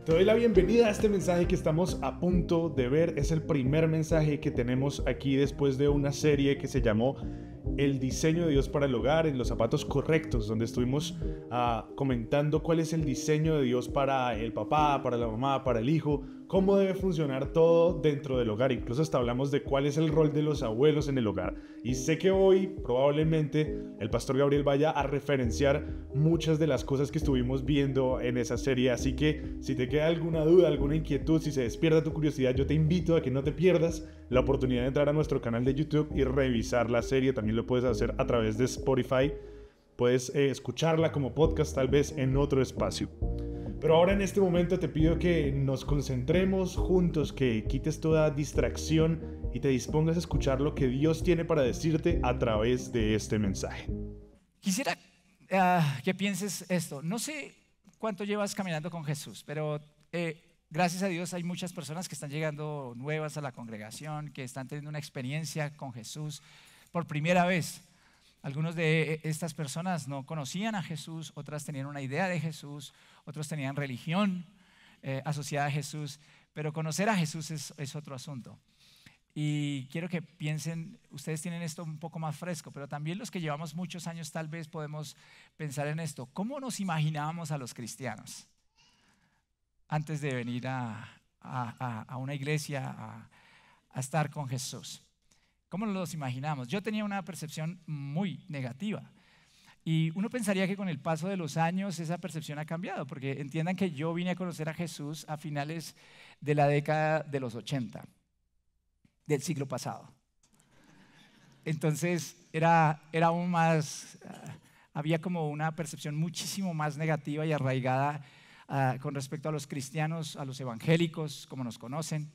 Te doy la bienvenida a este mensaje que estamos a punto de ver. Es el primer mensaje que tenemos aquí después de una serie que se llamó El diseño de Dios para el hogar, en los zapatos correctos, donde estuvimos comentando cuál es el diseño de Dios para el papá, para la mamá, para el hijo, cómo debe funcionar todo dentro del hogar. Incluso hasta hablamos de cuál es el rol de los abuelos en el hogar. Y sé que hoy probablemente el pastor Gabriel vaya a referenciar muchas de las cosas que estuvimos viendo en esa serie. Así que si te queda alguna duda, alguna inquietud, si se despierta tu curiosidad, yo te invito a que no te pierdas la oportunidad de entrar a nuestro canal de YouTube y revisar la serie. También lo puedes hacer a través de Spotify. Puedes escucharla como podcast tal vez en otro espacio. Pero ahora en este momento te pido que nos concentremos juntos, que quites toda distracción y te dispongas a escuchar lo que Dios tiene para decirte a través de este mensaje. Quisiera que pienses esto. No sé cuánto llevas caminando con Jesús, pero gracias a Dios hay muchas personas que están llegando nuevas a la congregación, que están teniendo una experiencia con Jesús por primera vez. Algunos de estas personas no conocían a Jesús, otras tenían una idea de Jesús, otros tenían religión asociada a Jesús, pero conocer a Jesús es otro asunto. Y quiero que piensen, ustedes tienen esto un poco más fresco, pero también los que llevamos muchos años tal vez podemos pensar en esto. ¿Cómo nos imaginábamos a los cristianos antes de venir a una iglesia a estar con Jesús? ¿Cómo nos los imaginamos? Yo tenía una percepción muy negativa. Y uno pensaría que con el paso de los años esa percepción ha cambiado, porque entiendan que yo vine a conocer a Jesús a finales de la década de los 80, del siglo pasado. Entonces era aún más, había como una percepción muchísimo más negativa y arraigada con respecto a los cristianos, a los evangélicos, como nos conocen.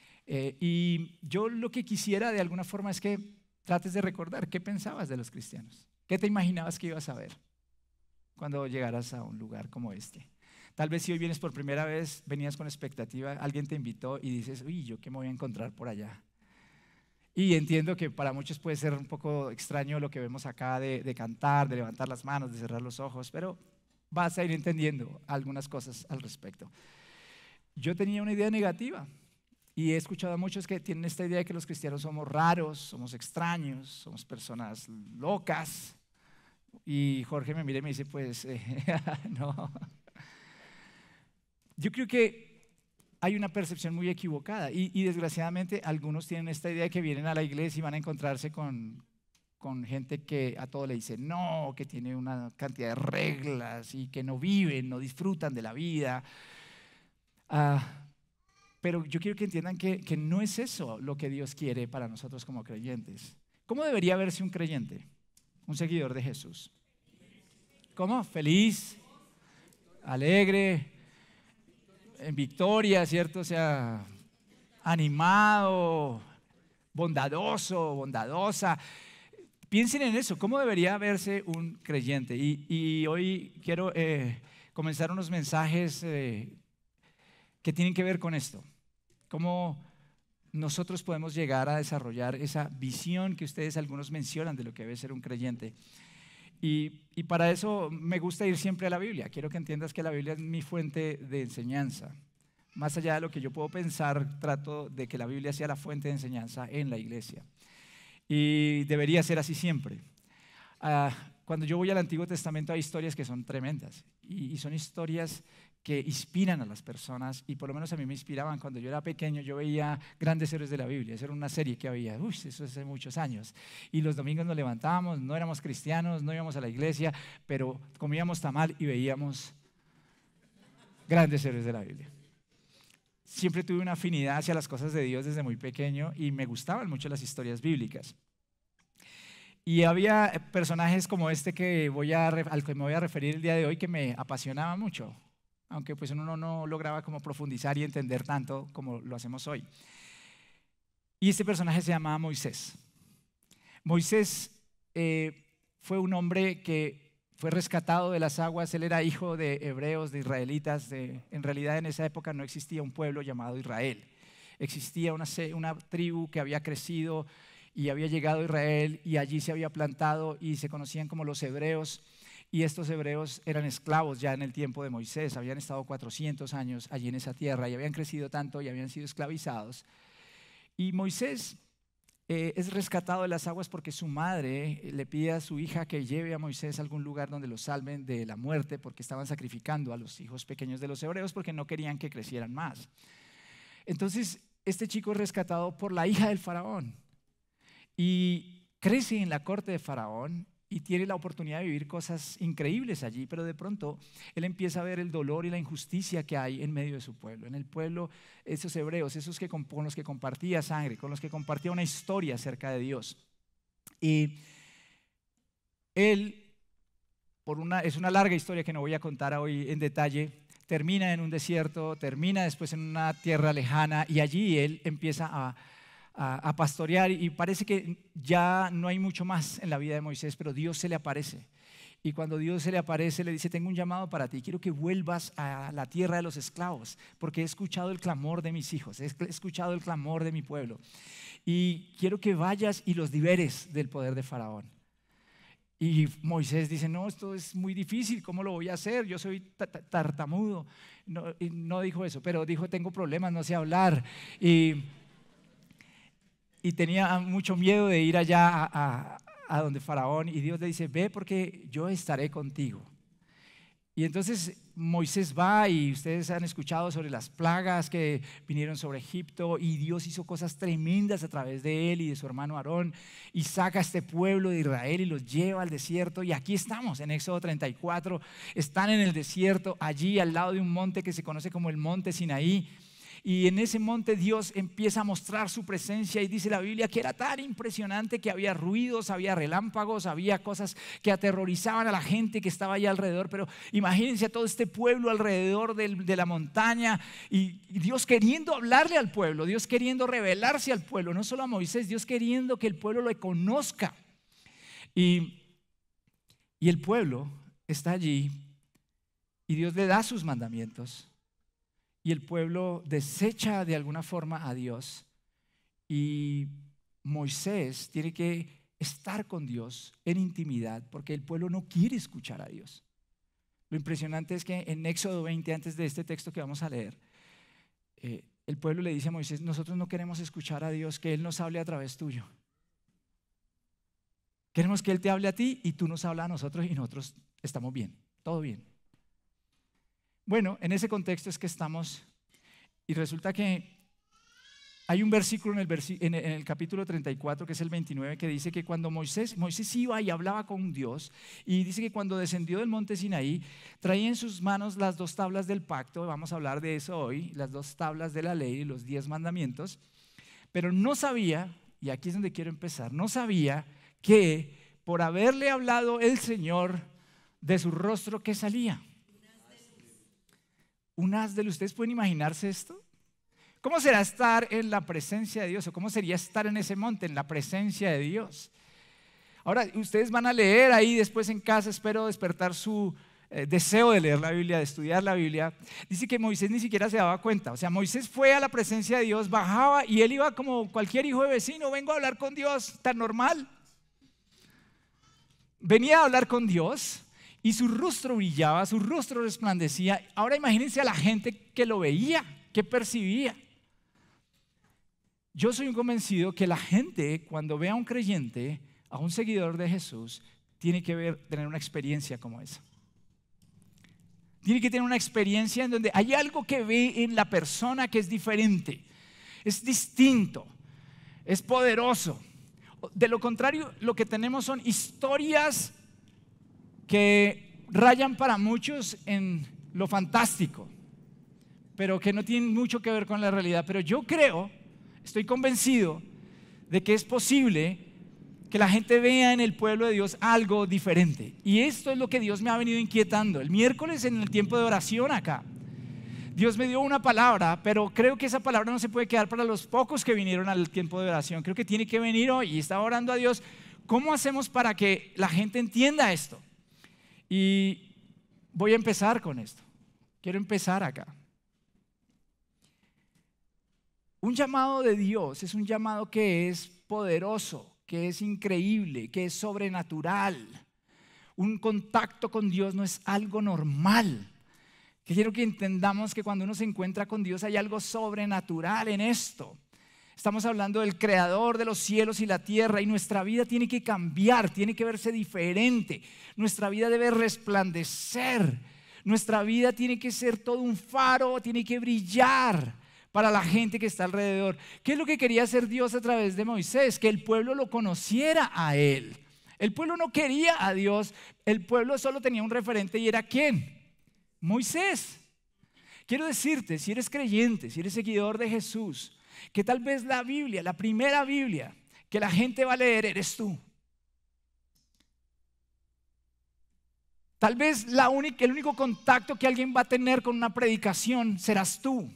Y yo lo que quisiera de alguna forma es que trates de recordar qué pensabas de los cristianos, qué te imaginabas que ibas a ver cuando llegaras a un lugar como este. Tal vez si hoy vienes por primera vez, venías con expectativa, alguien te invitó y dices, uy, ¿yo qué me voy a encontrar por allá? Y entiendo que para muchos puede ser un poco extraño lo que vemos acá de cantar, de levantar las manos, de cerrar los ojos, pero vas a ir entendiendo algunas cosas al respecto. Yo tenía una idea negativa. Y he escuchado a muchos que tienen esta idea de que los cristianos somos raros, somos extraños, somos personas locas. Y Jorge me mira y me dice, pues, no. Yo creo que hay una percepción muy equivocada y desgraciadamente algunos tienen esta idea de que vienen a la iglesia y van a encontrarse con gente que a todo le dice no, que tiene una cantidad de reglas y que no viven, no disfrutan de la vida. Pero yo quiero que entiendan que no es eso lo que Dios quiere para nosotros como creyentes. ¿Cómo debería verse un creyente? Un seguidor de Jesús. ¿Cómo? Feliz, alegre, en victoria, ¿cierto? O sea, animado, bondadoso, bondadosa. Piensen en eso, ¿cómo debería verse un creyente? Y hoy quiero comenzar unos mensajes que tienen que ver con esto. Cómo nosotros podemos llegar a desarrollar esa visión que ustedes algunos mencionan de lo que debe ser un creyente. Y para eso me gusta ir siempre a la Biblia. Quiero que entiendas que la Biblia es mi fuente de enseñanza. Más allá de lo que yo puedo pensar, trato de que la Biblia sea la fuente de enseñanza en la iglesia. Y debería ser así siempre. Cuando yo voy al Antiguo Testamento hay historias que son tremendas y son historias que inspiran a las personas y por lo menos a mí me inspiraban. Cuando yo era pequeño yo veía Grandes Héroes de la Biblia, esa era una serie que había, eso hace muchos años, y los domingos nos levantábamos, no éramos cristianos, no íbamos a la iglesia, pero comíamos tamal y veíamos Grandes Héroes de la Biblia. Siempre tuve una afinidad hacia las cosas de Dios desde muy pequeño y me gustaban mucho las historias bíblicas. Y había personajes como este al que me voy a referir el día de hoy que me apasionaba mucho, aunque pues uno no lograba como profundizar y entender tanto como lo hacemos hoy. Y este personaje se llamaba Moisés. Moisés fue un hombre que fue rescatado de las aguas. Él era hijo de hebreos, de israelitas. En realidad en esa época no existía un pueblo llamado Israel. Existía una tribu que había crecido y había llegado a Israel y allí se había plantado y se conocían como los hebreos. y estos hebreos eran esclavos ya en el tiempo de Moisés, habían estado 400 años allí en esa tierra y habían crecido tanto y habían sido esclavizados. Y Moisés es rescatado de las aguas porque su madre le pide a su hija que lleve a Moisés a algún lugar donde lo salven de la muerte, porque estaban sacrificando a los hijos pequeños de los hebreos porque no querían que crecieran más. Entonces, este chico es rescatado por la hija del faraón y crece en la corte de Faraón y tiene la oportunidad de vivir cosas increíbles allí, pero de pronto él empieza a ver el dolor y la injusticia que hay en medio de su pueblo. En el pueblo, esos hebreos, esos con los que compartía sangre, con los que compartía una historia acerca de Dios. Y él, es una larga historia que no voy a contar hoy en detalle, termina en un desierto, termina después en una tierra lejana y allí él empieza a pastorear y parece que ya no hay mucho más en la vida de Moisés, pero Dios se le aparece. Y cuando Dios se le aparece, le dice: tengo un llamado para ti, quiero que vuelvas a la tierra de los esclavos, porque he escuchado el clamor de mis hijos, he escuchado el clamor de mi pueblo, y quiero que vayas y los liberes del poder de Faraón. Y Moisés dice: no, esto es muy difícil, ¿cómo lo voy a hacer? Yo soy tartamudo. No dijo eso, pero dijo: tengo problemas, no sé hablar. Y tenía mucho miedo de ir allá a donde Faraón, y Dios le dice: ve, porque yo estaré contigo. Y entonces Moisés va, y ustedes han escuchado sobre las plagas que vinieron sobre Egipto, y Dios hizo cosas tremendas a través de él y de su hermano Aarón, y saca a este pueblo de Israel y los lleva al desierto. Y aquí estamos en Éxodo 34, están en el desierto, allí al lado de un monte que se conoce como el monte Sinaí. Y en ese monte Dios empieza a mostrar su presencia, y dice la Biblia que era tan impresionante que había ruidos, había relámpagos, había cosas que aterrorizaban a la gente que estaba allá alrededor. Pero imagínense a todo este pueblo alrededor de la montaña, y Dios queriendo hablarle al pueblo, Dios queriendo revelarse al pueblo, no solo a Moisés, Dios queriendo que el pueblo lo conozca. Y el pueblo está allí y Dios le da sus mandamientos. Y el pueblo desecha de alguna forma a Dios, y Moisés tiene que estar con Dios en intimidad porque el pueblo no quiere escuchar a Dios. Lo impresionante es que en Éxodo 20, antes de este texto que vamos a leer, el pueblo le dice a Moisés: nosotros no queremos escuchar a Dios, que Él nos hable a través tuyo. Queremos que Él te hable a ti y tú nos hablas a nosotros, y nosotros estamos bien, todo bien. Bueno, en ese contexto es que estamos, y resulta que hay un versículo en el capítulo 34, que es el 29, que dice que cuando Moisés iba y hablaba con Dios, y dice que cuando descendió del monte Sinaí, traía en sus manos las 2 tablas del pacto. Vamos a hablar de eso hoy, las 2 tablas de la ley, los 10 mandamientos, pero no sabía, y aquí es donde quiero empezar, no sabía que por haberle hablado el Señor, de su rostro, ¿qué salía? Un haz de luz. ¿Ustedes pueden imaginarse esto? ¿Cómo será estar en la presencia de Dios? ¿O cómo sería estar en ese monte, en la presencia de Dios? Ahora, ustedes van a leer ahí después en casa, espero despertar su deseo de leer la Biblia, de estudiar la Biblia. Dice que Moisés ni siquiera se daba cuenta. O sea, Moisés fue a la presencia de Dios, bajaba, y él iba como cualquier hijo de vecino: vengo a hablar con Dios, tan normal. Venía a hablar con Dios, y su rostro brillaba, su rostro resplandecía. Ahora imagínense a la gente que lo veía, que percibía. Yo soy un convencido que la gente, cuando ve a un creyente, a un seguidor de Jesús, tiene que tener una experiencia como esa. Tiene que tener una experiencia en donde hay algo que ve en la persona que es diferente, es distinto, es poderoso. De lo contrario, lo que tenemos son historias que rayan para muchos en lo fantástico, pero que no tienen mucho que ver con la realidad. Pero yo estoy convencido de que es posible que la gente vea en el pueblo de Dios algo diferente. Y esto es lo que Dios me ha venido inquietando. El miércoles, en el tiempo de oración acá, Dios me dio una palabra, pero creo que esa palabra no se puede quedar para los pocos que vinieron al tiempo de oración. Creo que tiene que venir hoy. Y estaba orando a Dios: ¿cómo hacemos para que la gente entienda esto? Y voy a empezar con esto. Quiero empezar acá. Un llamado de Dios es un llamado que es poderoso, que es increíble, que es sobrenatural. Un contacto con Dios no es algo normal. Quiero que entendamos que cuando uno se encuentra con Dios hay algo sobrenatural en esto. Estamos hablando del creador de los cielos y la tierra, y nuestra vida tiene que cambiar, tiene que verse diferente. Nuestra vida debe resplandecer. Nuestra vida tiene que ser todo un faro, tiene que brillar para la gente que está alrededor. ¿Qué es lo que quería hacer Dios a través de Moisés? Que el pueblo lo conociera a él. El pueblo no quería a Dios, el pueblo solo tenía un referente, y era ¿quién? Moisés. Quiero decirte, si eres creyente, si eres seguidor de Jesús, que tal vez la Biblia, la primera Biblia que la gente va a leer eres tú. Tal vez el único contacto que alguien va a tener con una predicación serás tú.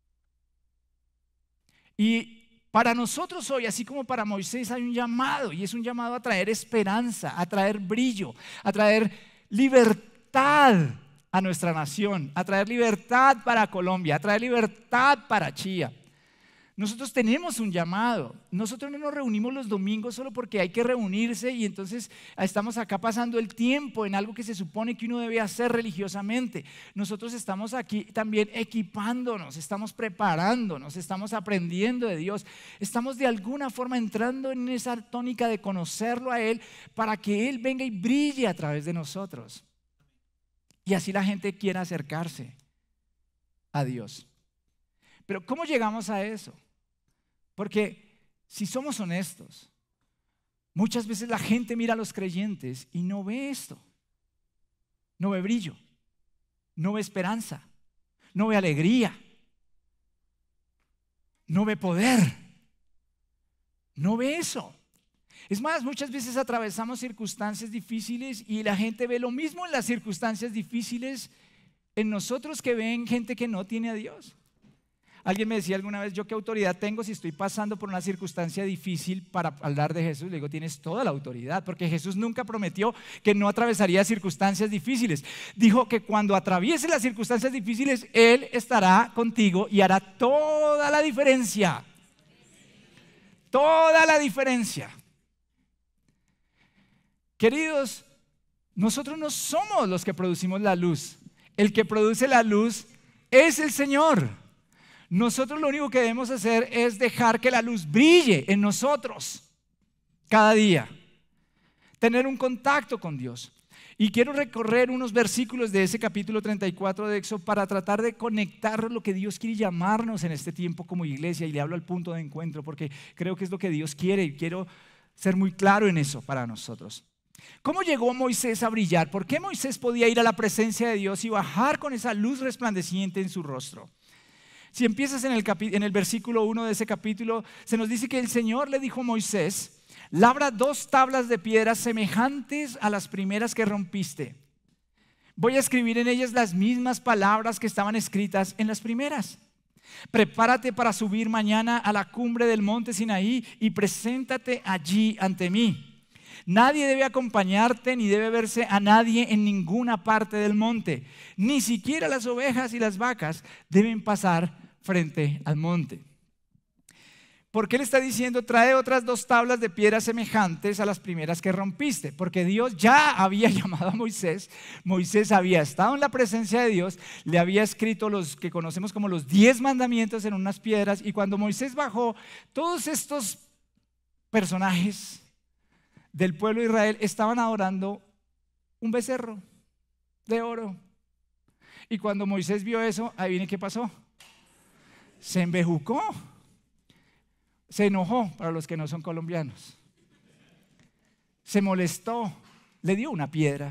Y para nosotros hoy, así como para Moisés, hay un llamado, y es un llamado a traer esperanza, a traer brillo, a traer libertad a nuestra nación, a traer libertad para Colombia, a traer libertad para Chía. Nosotros tenemos un llamado. Nosotros no nos reunimos los domingos solo porque hay que reunirse y entonces estamos acá pasando el tiempo en algo que se supone que uno debe hacer religiosamente. Nosotros estamos aquí también equipándonos, estamos preparándonos, estamos aprendiendo de Dios. Estamos de alguna forma entrando en esa tónica de conocerlo a Él para que Él venga y brille a través de nosotros. Y así la gente quiera acercarse a Dios. Pero ¿cómo llegamos a eso? Porque si somos honestos, muchas veces la gente mira a los creyentes y no ve esto. No ve brillo, no ve esperanza, no ve alegría, no ve poder, no ve eso. Es más, muchas veces atravesamos circunstancias difíciles y la gente ve lo mismo en las circunstancias difíciles en nosotros que ven gente que no tiene a Dios. Alguien me decía alguna vez, ¿yo qué autoridad tengo si estoy pasando por una circunstancia difícil para hablar de Jesús? Le digo, tienes toda la autoridad, porque Jesús nunca prometió que no atravesaría circunstancias difíciles. Dijo que cuando atraviese las circunstancias difíciles, Él estará contigo y hará toda la diferencia. Toda la diferencia. Queridos, nosotros no somos los que producimos la luz. El que produce la luz es el Señor. Nosotros lo único que debemos hacer es dejar que la luz brille en nosotros cada día. Tener un contacto con Dios. Y quiero recorrer unos versículos de ese capítulo 34 de Éxodo para tratar de conectar lo que Dios quiere llamarnos en este tiempo como iglesia. Y le hablo al punto de encuentro porque creo que es lo que Dios quiere y quiero ser muy claro en eso para nosotros. ¿Cómo llegó Moisés a brillar? ¿Por qué Moisés podía ir a la presencia de Dios y bajar con esa luz resplandeciente en su rostro? Si empiezas en el versículo 1 de ese capítulo, se nos dice que el Señor le dijo a Moisés: labra 2 tablas de piedra semejantes a las primeras que rompiste. Voy a escribir en ellas las mismas palabras que estaban escritas en las primeras. Prepárate para subir mañana a la cumbre del monte Sinaí y preséntate allí ante mí. Nadie debe acompañarte ni debe verse a nadie en ninguna parte del monte. Ni siquiera las ovejas y las vacas deben pasar frente al monte. ¿Por qué le está diciendo trae otras 2 tablas de piedra semejantes a las primeras que rompiste? Porque Dios ya había llamado a Moisés. Moisés había estado en la presencia de Dios, le había escrito los que conocemos como los 10 mandamientos en unas piedras, y cuando Moisés bajó, todos estos personajes del pueblo de Israel estaban adorando un becerro de oro. Y cuando Moisés vio eso, adivine qué pasó. Se embejucó, se enojó, para los que no son colombianos, se molestó, le dio una piedra,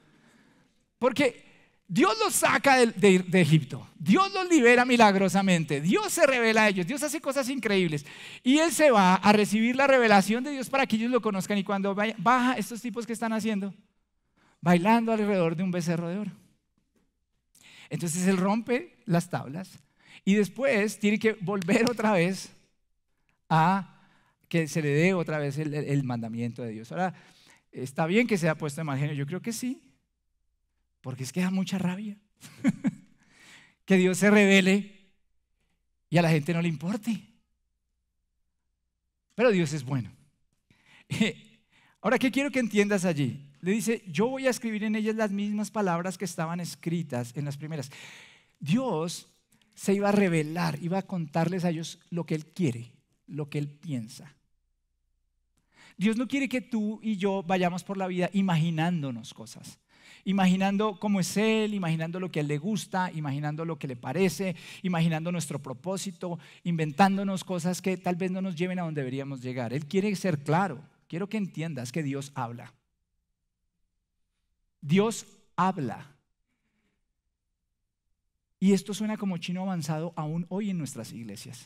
porque Dios los saca de Egipto, Dios los libera milagrosamente, Dios se revela a ellos, Dios hace cosas increíbles y Él se va a recibir la revelación de Dios para que ellos lo conozcan. Y cuando baja, estos tipos que están haciendo, bailando alrededor de un becerro de oro. Entonces Él rompe las tablas y después tiene que volver otra vez a que se le dé otra vez el mandamiento de Dios. Ahora, ¿está bien que sea puesto en mal genio? Yo creo que sí, porque es que da mucha rabia que Dios se revele y a la gente no le importe. Pero Dios es bueno. Ahora, ¿qué quiero que entiendas allí? le dice, yo voy a escribir en ellas las mismas palabras que estaban escritas en las primeras. Dios se iba a revelar, iba a contarles a ellos lo que Él quiere, lo que Él piensa. Dios no quiere que tú y yo vayamos por la vida imaginándonos cosas, imaginando cómo es Él, imaginando lo que a Él le gusta, imaginando lo que le parece, imaginando nuestro propósito, inventándonos cosas que tal vez no nos lleven a donde deberíamos llegar. Él quiere ser claro. Quiero que entiendas que Dios habla. Dios habla. Y esto suena como chino avanzado aún hoy en nuestras iglesias.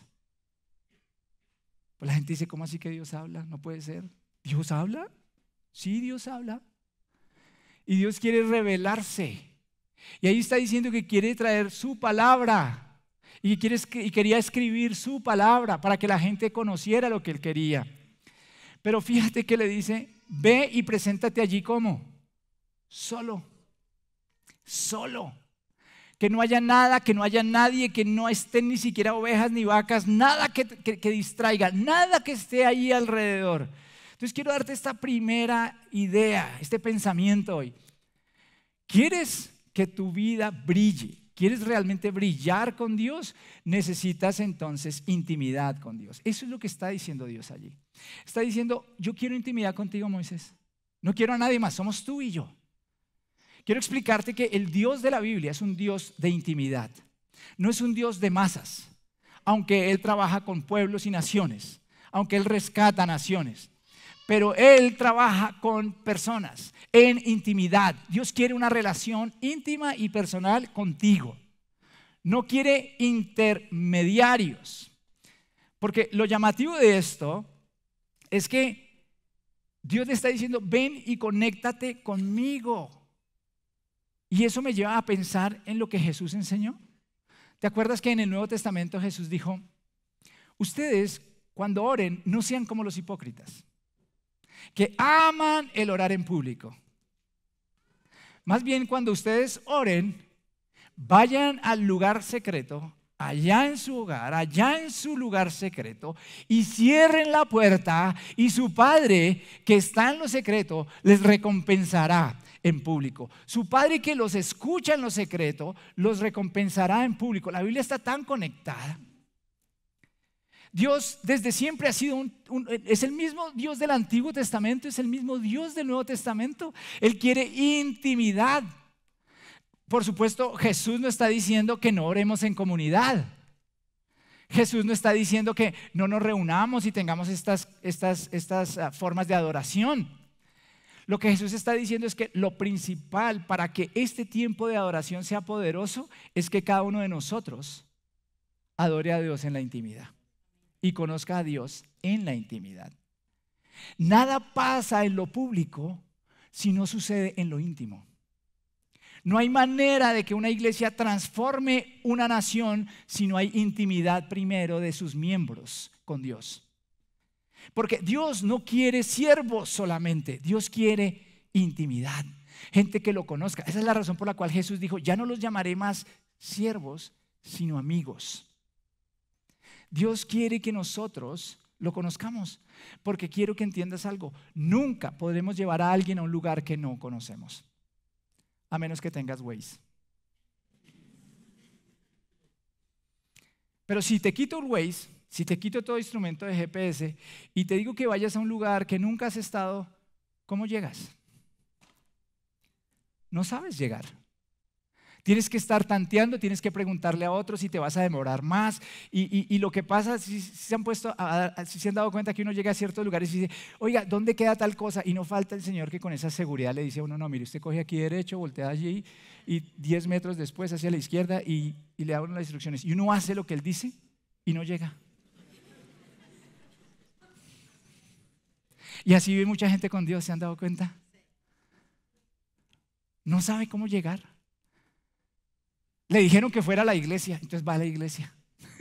Pues la gente dice, ¿cómo así que Dios habla? No puede ser. ¿Dios habla? Sí, Dios habla. Y Dios quiere revelarse. Y ahí está diciendo que quiere traer su palabra. Y quería escribir su palabra para que la gente conociera lo que Él quería. Pero fíjate que le dice, ve y preséntate allí como solo. Solo. Que no haya nada, que no haya nadie, que no estén ni siquiera ovejas ni vacas, nada que distraiga, nada que esté ahí alrededor. Entonces quiero darte esta primera idea, este pensamiento hoy. ¿Quieres que tu vida brille? ¿Quieres realmente brillar con Dios? Necesitas entonces intimidad con Dios. Eso es lo que está diciendo Dios allí. Está diciendo, yo quiero intimidad contigo, Moisés. No quiero a nadie más, somos tú y yo. Quiero explicarte que el Dios de la Biblia es un Dios de intimidad. No es un Dios de masas, aunque Él trabaja con pueblos y naciones, aunque Él rescata naciones. Pero Él trabaja con personas en intimidad. Dios quiere una relación íntima y personal contigo. No quiere intermediarios. Porque lo llamativo de esto es que Dios le está diciendo, ven y conéctate conmigo. Y eso me lleva a pensar en lo que Jesús enseñó. ¿Te acuerdas que en el Nuevo Testamento Jesús dijo, ustedes cuando oren no sean como los hipócritas, que aman el orar en público? Más bien cuando ustedes oren, vayan al lugar secreto, allá en su hogar, allá en su lugar secreto, y cierren la puerta, y su Padre que está en lo secreto les recompensará en público. Su Padre que los escucha en lo secreto los recompensará en público. La Biblia está tan conectada. Dios desde siempre ha sido es el mismo Dios del Antiguo Testamento, es el mismo Dios del Nuevo Testamento. Él quiere intimidad. Por supuesto, Jesús no está diciendo que no oremos en comunidad. Jesús no está diciendo que no nos reunamos y tengamos estas formas de adoración. Lo que Jesús está diciendo es que lo principal para que este tiempo de adoración sea poderoso es que cada uno de nosotros adore a Dios en la intimidad y conozca a Dios en la intimidad. Nada pasa en lo público si no sucede en lo íntimo. No hay manera de que una iglesia transforme una nación si no hay intimidad primero de sus miembros con Dios. Porque Dios no quiere siervos solamente, Dios quiere intimidad, gente que lo conozca. Esa es la razón por la cual Jesús dijo, ya no los llamaré más siervos, sino amigos. Dios quiere que nosotros lo conozcamos, porque quiero que entiendas algo, nunca podremos llevar a alguien a un lugar que no conocemos, a menos que tengas Waze. Pero si te quito el Waze, si te quito todo instrumento de GPS y te digo que vayas a un lugar que nunca has estado, ¿cómo llegas? No sabes llegar. Tienes que estar tanteando, tienes que preguntarle a otros si te vas a demorar más. Y lo que pasa, si se han dado cuenta que uno llega a ciertos lugares y dice, oiga, ¿dónde queda tal cosa? Y no falta el señor que con esa seguridad le dice a uno, no, mire, usted coge aquí derecho, voltea allí y 10 metros después hacia la izquierda y le da uno las instrucciones. Y uno hace lo que él dice y no llega. Y así vive mucha gente con Dios, ¿se han dado cuenta? No sabe cómo llegar. Le dijeron que fuera a la iglesia, entonces va a la iglesia.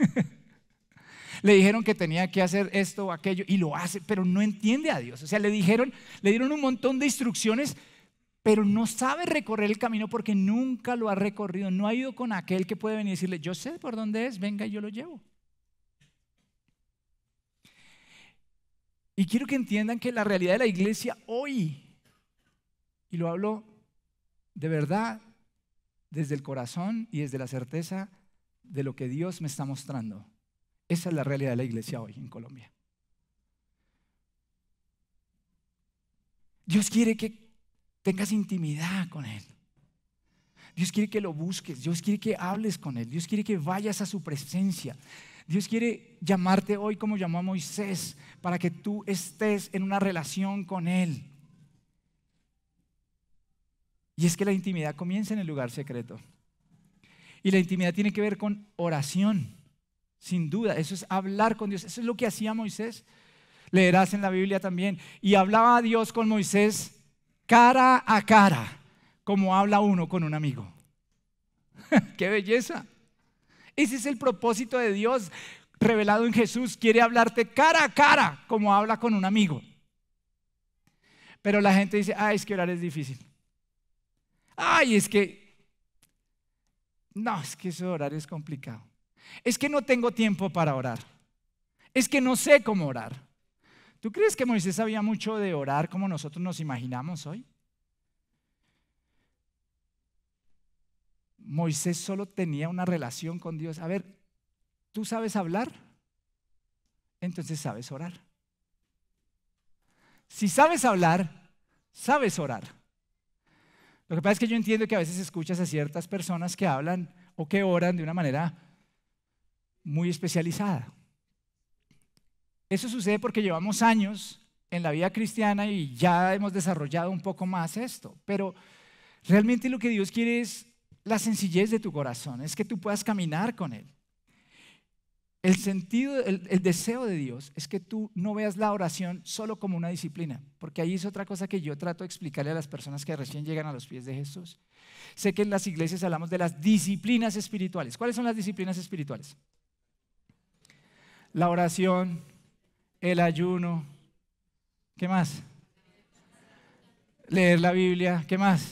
Le dijeron que tenía que hacer esto o aquello y lo hace, pero no entiende a Dios. O sea, le dieron un montón de instrucciones, pero no sabe recorrer el camino porque nunca lo ha recorrido. No ha ido con aquel que puede venir y decirle, yo sé por dónde es, venga y yo lo llevo. Y quiero que entiendan que la realidad de la iglesia hoy Y lo hablo de verdad, desde el corazón y desde la certeza de lo que Dios me está mostrando. Esa es la realidad de la iglesia hoy en Colombia. Dios quiere que tengas intimidad con Él. Dios quiere que lo busques. Dios quiere que hables con Él. Dios quiere que vayas a su presencia. Dios quiere llamarte hoy como llamó a Moisés, para que tú estés en una relación con Él. Y es que la intimidad comienza en el lugar secreto. Y la intimidad tiene que ver con oración, sin duda. Eso es hablar con Dios. Eso es lo que hacía Moisés. Leerás en la Biblia también. Y hablaba a Dios con Moisés cara a cara, como habla uno con un amigo. ¡Qué belleza! Ese es el propósito de Dios revelado en Jesús. Quiere hablarte cara a cara, como habla con un amigo. Pero la gente dice, es que orar es difícil. Es que eso de orar es complicado. Es que no tengo tiempo para orar. Es que no sé cómo orar. ¿Tú crees que Moisés sabía mucho de orar como nosotros nos imaginamos hoy? Moisés solo tenía una relación con Dios. A ver, ¿tú sabes hablar? Entonces sabes orar. Si sabes hablar, sabes orar. Lo que pasa es que yo entiendo que a veces escuchas a ciertas personas que hablan o que oran de una manera muy especializada. Eso sucede porque llevamos años en la vida cristiana y ya hemos desarrollado un poco más esto. Pero realmente lo que Dios quiere es la sencillez de tu corazón, es que tú puedas caminar con Él. El sentido, el deseo de Dios es que tú no veas la oración solo como una disciplina, porque ahí es otra cosa que yo trato de explicarle a las personas que recién llegan a los pies de Jesús. Sé que en las iglesias hablamos de las disciplinas espirituales. ¿Cuáles son las disciplinas espirituales? La oración, el ayuno, ¿qué más? Leer la Biblia, ¿qué más?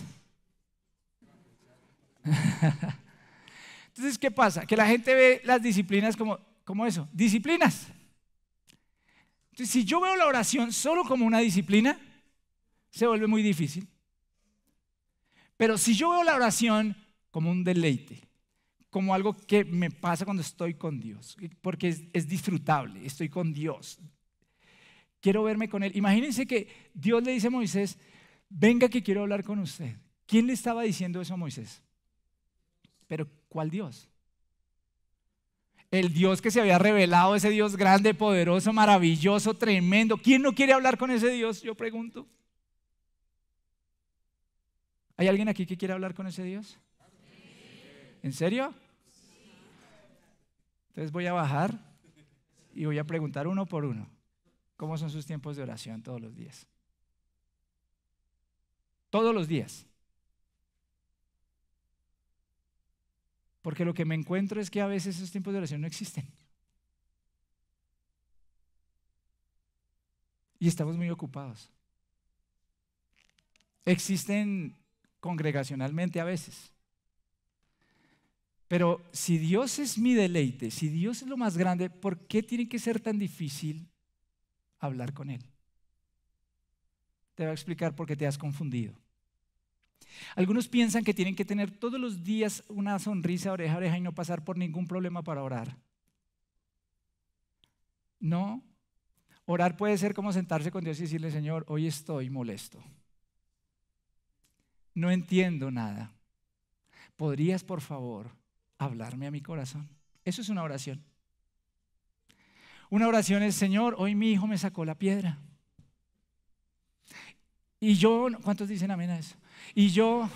Entonces, ¿qué pasa? Que la gente ve las disciplinas como eso, disciplinas. Entonces, si yo veo la oración solo como una disciplina, se vuelve muy difícil. Pero si yo veo la oración como un deleite, como algo que me pasa cuando estoy con Dios, porque es disfrutable, estoy con Dios, quiero verme con Él. Imagínense que Dios le dice a Moisés, venga que quiero hablar con usted. ¿Quién le estaba diciendo eso a Moisés? Pero ¿cuál Dios? El Dios que se había revelado, ese Dios grande, poderoso, maravilloso, tremendo. ¿Quién no quiere hablar con ese Dios? Yo pregunto. ¿Hay alguien aquí que quiere hablar con ese Dios? ¿En serio? Entonces voy a bajar y voy a preguntar uno por uno. ¿Cómo son sus tiempos de oración todos los días? Todos los días. Porque lo que me encuentro es que a veces esos tiempos de oración no existen. Y estamos muy ocupados. Existen congregacionalmente a veces. Pero si Dios es mi deleite, si Dios es lo más grande, ¿por qué tiene que ser tan difícil hablar con Él? Te voy a explicar por qué te has confundido. Algunos piensan que tienen que tener todos los días una sonrisa oreja a oreja y no pasar por ningún problema para orar. No, orar puede ser como sentarse con Dios y decirle, Señor, hoy estoy molesto. No entiendo nada. ¿Podrías, por favor, hablarme a mi corazón? Eso es una oración. Una oración es, Señor, hoy mi hijo me sacó la piedra. Y yo, ¿cuántos dicen amén a eso? Y yo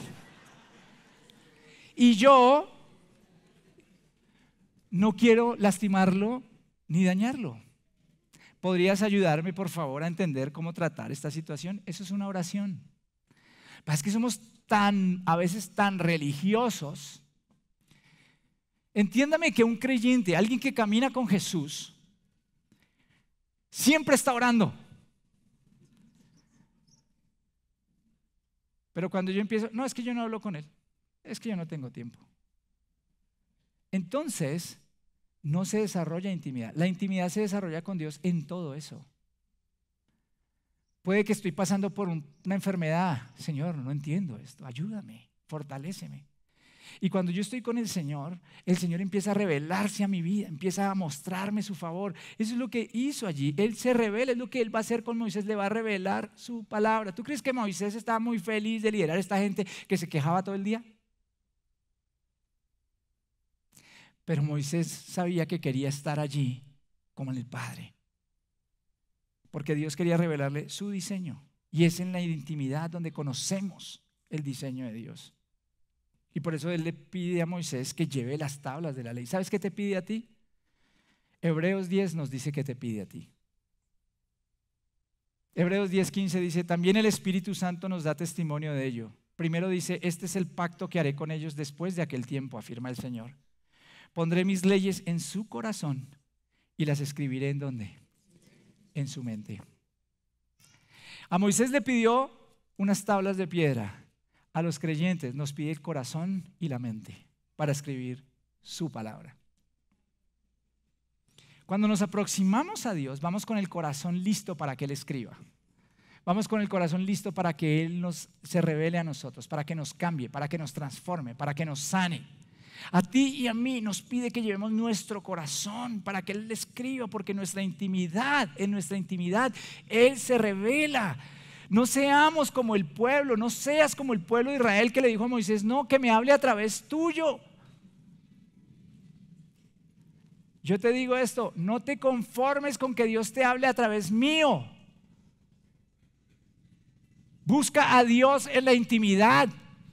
no quiero lastimarlo ni dañarlo. ¿Podrías ayudarme, por favor, a entender cómo tratar esta situación? Eso es una oración. Es que somos a veces tan religiosos. Entiéndame que un creyente, alguien que camina con Jesús, siempre está orando. Pero cuando yo empiezo, no, es que yo no hablo con Él, es que yo no tengo tiempo. Entonces, no se desarrolla intimidad. La intimidad se desarrolla con Dios en todo eso. Puede que estoy pasando por una enfermedad. Señor, no entiendo esto. Ayúdame, fortaléceme. Y cuando yo estoy con el Señor empieza a revelarse a mi vida, empieza a mostrarme su favor. Eso es lo que hizo allí. Él se revela, es lo que Él va a hacer con Moisés, le va a revelar su palabra. ¿Tú crees que Moisés estaba muy feliz de liderar a esta gente que se quejaba todo el día? Pero Moisés sabía que quería estar allí como en el Padre, porque Dios quería revelarle su diseño, y es en la intimidad donde conocemos el diseño de Dios. Y por eso Él le pide a Moisés que lleve las tablas de la ley. ¿Sabes qué te pide a ti? Hebreos 10 nos dice que te pide a ti. Hebreos 10:15 dice, también el Espíritu Santo nos da testimonio de ello. Primero dice, este es el pacto que haré con ellos después de aquel tiempo, afirma el Señor. Pondré mis leyes en su corazón y las escribiré ¿en dónde? En su mente. A Moisés le pidió unas tablas de piedra. A los creyentes nos pide el corazón y la mente para escribir su palabra. Cuando nos aproximamos a Dios, vamos con el corazón listo para que Él escriba. Vamos con el corazón listo para que Él se revele a nosotros, para que nos cambie, para que nos transforme, para que nos sane. A ti y a mí nos pide que llevemos nuestro corazón para que Él escriba, porque en nuestra intimidad Él se revela. No seamos como el pueblo, no seas como el pueblo de Israel que le dijo a Moisés, no, que me hable a través tuyo. Yo te digo esto, no te conformes con que Dios te hable a través mío. Busca a Dios en la intimidad.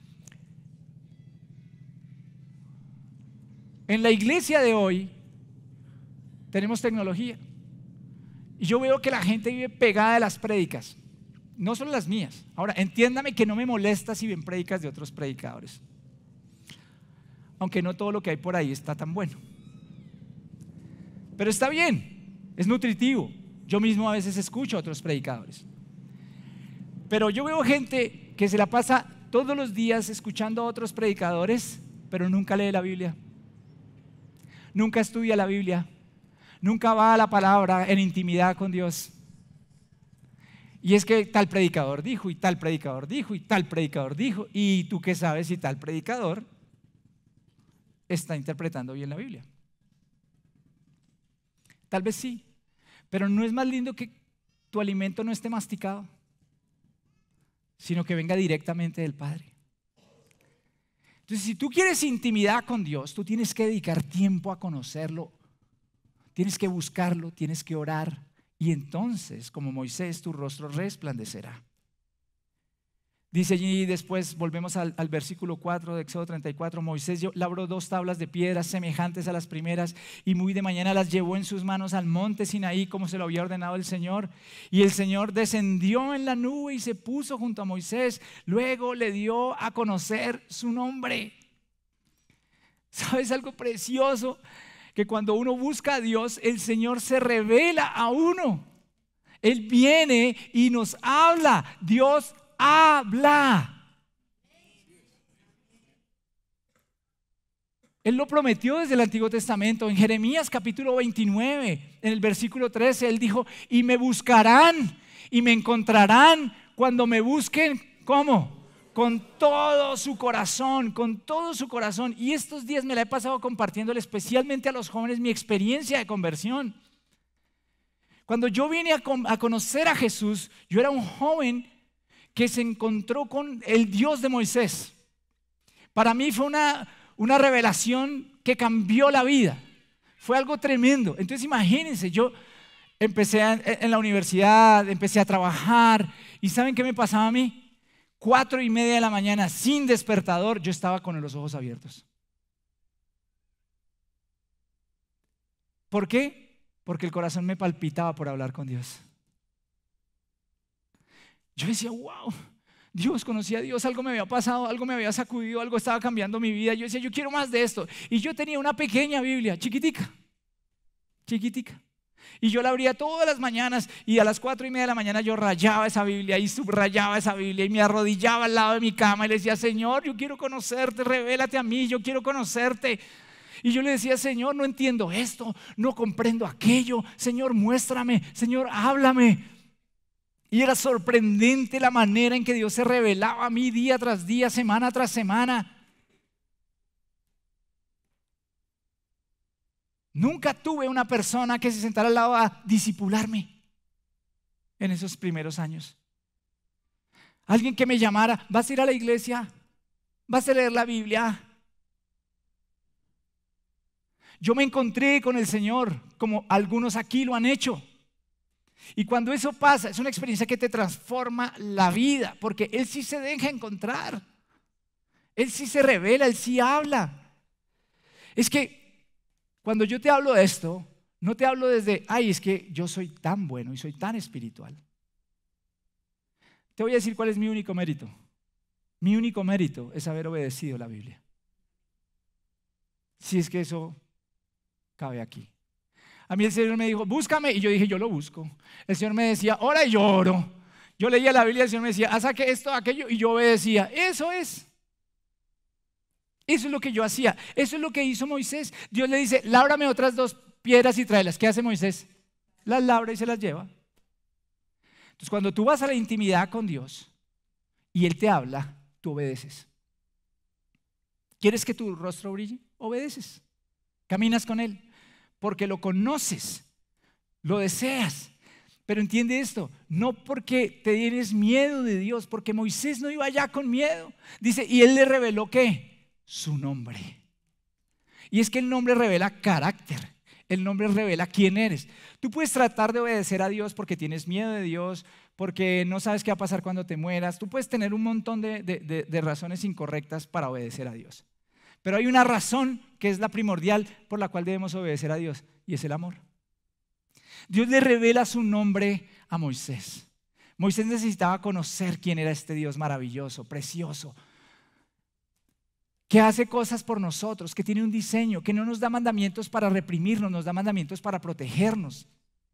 En la iglesia de hoy tenemos tecnología y yo veo que la gente vive pegada de las prédicas. No solo las mías. Ahora, entiéndame que no me molesta si ven prédicas de otros predicadores, aunque no todo lo que hay por ahí está tan bueno, pero está bien, es nutritivo. Yo mismo a veces escucho a otros predicadores, pero yo veo gente que se la pasa todos los días escuchando a otros predicadores, pero nunca lee la Biblia, nunca estudia la Biblia, nunca va a la palabra en intimidad con Dios. Y es que tal predicador dijo, y tal predicador dijo, y tal predicador dijo. ¿Y tú qué sabes si tal predicador está interpretando bien la Biblia? Tal vez sí, pero no es más lindo que tu alimento no esté masticado, sino que venga directamente del Padre. Entonces, si tú quieres intimidad con Dios, tú tienes que dedicar tiempo a conocerlo, tienes que buscarlo, tienes que orar. Y entonces, como Moisés, tu rostro resplandecerá. Dice allí después, volvemos al versículo 4 de Éxodo 34, Moisés labró 2 tablas de piedra semejantes a las primeras y muy de mañana las llevó en sus manos al monte Sinaí como se lo había ordenado el Señor. Y el Señor descendió en la nube y se puso junto a Moisés. Luego le dio a conocer su nombre. ¿Sabes algo precioso? Que cuando uno busca a Dios, el Señor se revela a uno. Él viene y nos habla. Dios habla. Él lo prometió desde el Antiguo Testamento. En Jeremías capítulo 29, en el versículo 13, Él dijo, y me buscarán y me encontrarán cuando me busquen, ¿cómo? Con todo su corazón, con todo su corazón. Y estos días me la he pasado compartiéndole especialmente a los jóvenes mi experiencia de conversión. Cuando yo vine a conocer a Jesús, yo era un joven que se encontró con el Dios de Moisés. Para mí fue una revelación que cambió la vida. Fue algo tremendo. Entonces imagínense, yo empecé en la universidad, empecé a trabajar. ¿Y saben qué me pasaba a mí? 4:30 de la mañana, sin despertador, yo estaba con los ojos abiertos. ¿Por qué? Porque el corazón me palpitaba por hablar con Dios. Yo decía, wow, Dios, conocí a Dios, algo me había pasado, algo me había sacudido, algo estaba cambiando mi vida. Yo decía, yo quiero más de esto. Y yo tenía una pequeña Biblia, chiquitica. Y yo la abría todas las mañanas y a las 4:30 de la mañana yo rayaba esa Biblia y subrayaba esa Biblia y me arrodillaba al lado de mi cama y le decía, Señor, yo quiero conocerte, revélate a mí, yo quiero conocerte. Y yo le decía, Señor, no entiendo esto, no comprendo aquello, Señor, muéstrame, Señor, háblame. Y era sorprendente la manera en que Dios se revelaba a mí día tras día, semana tras semana. Nunca tuve una persona que se sentara al lado a discipularme en esos primeros años. Alguien que me llamara: ¿vas a ir a la iglesia? ¿Vas a leer la Biblia? Yo me encontré con el Señor como algunos aquí lo han hecho. Y cuando eso pasa, es una experiencia que te transforma la vida, porque Él sí se deja encontrar. Él sí se revela, Él sí habla. Es que cuando yo te hablo de esto, no te hablo desde, ay, es que yo soy tan bueno y soy tan espiritual. Te voy a decir cuál es mi único mérito. Mi único mérito es haber obedecido la Biblia. Si es que eso cabe aquí. A mí el Señor me dijo: búscame, y yo dije: yo lo busco. El Señor me decía: ora, y yo oro. Yo leía la Biblia y el Señor me decía: haz esto, aquello, y yo obedecía. Eso es lo que yo hacía. Eso es lo que hizo Moisés. Dios le dice: lábrame otras 2 piedras y tráelas. ¿Qué hace Moisés? Las labra y se las lleva. Entonces, cuando tú vas a la intimidad con Dios y Él te habla, tú obedeces. ¿Quieres que tu rostro brille? Obedeces. Caminas con Él porque lo conoces, lo deseas. Pero entiende esto, no porque te tienes miedo de Dios, porque Moisés no iba allá con miedo. Dice: y Él le reveló ¿qué? Su nombre. Y es que el nombre revela carácter. El nombre revela quién eres. Tú puedes tratar de obedecer a Dios porque tienes miedo de Dios, porque no sabes qué va a pasar cuando te mueras. Tú puedes tener un montón de razones incorrectas para obedecer a Dios. Pero hay una razón que es la primordial por la cual debemos obedecer a Dios, y es el amor. Dios le revela su nombre a Moisés. Moisés necesitaba conocer quién era este Dios maravilloso, precioso, que hace cosas por nosotros, que tiene un diseño, que no nos da mandamientos para reprimirnos, nos da mandamientos para protegernos.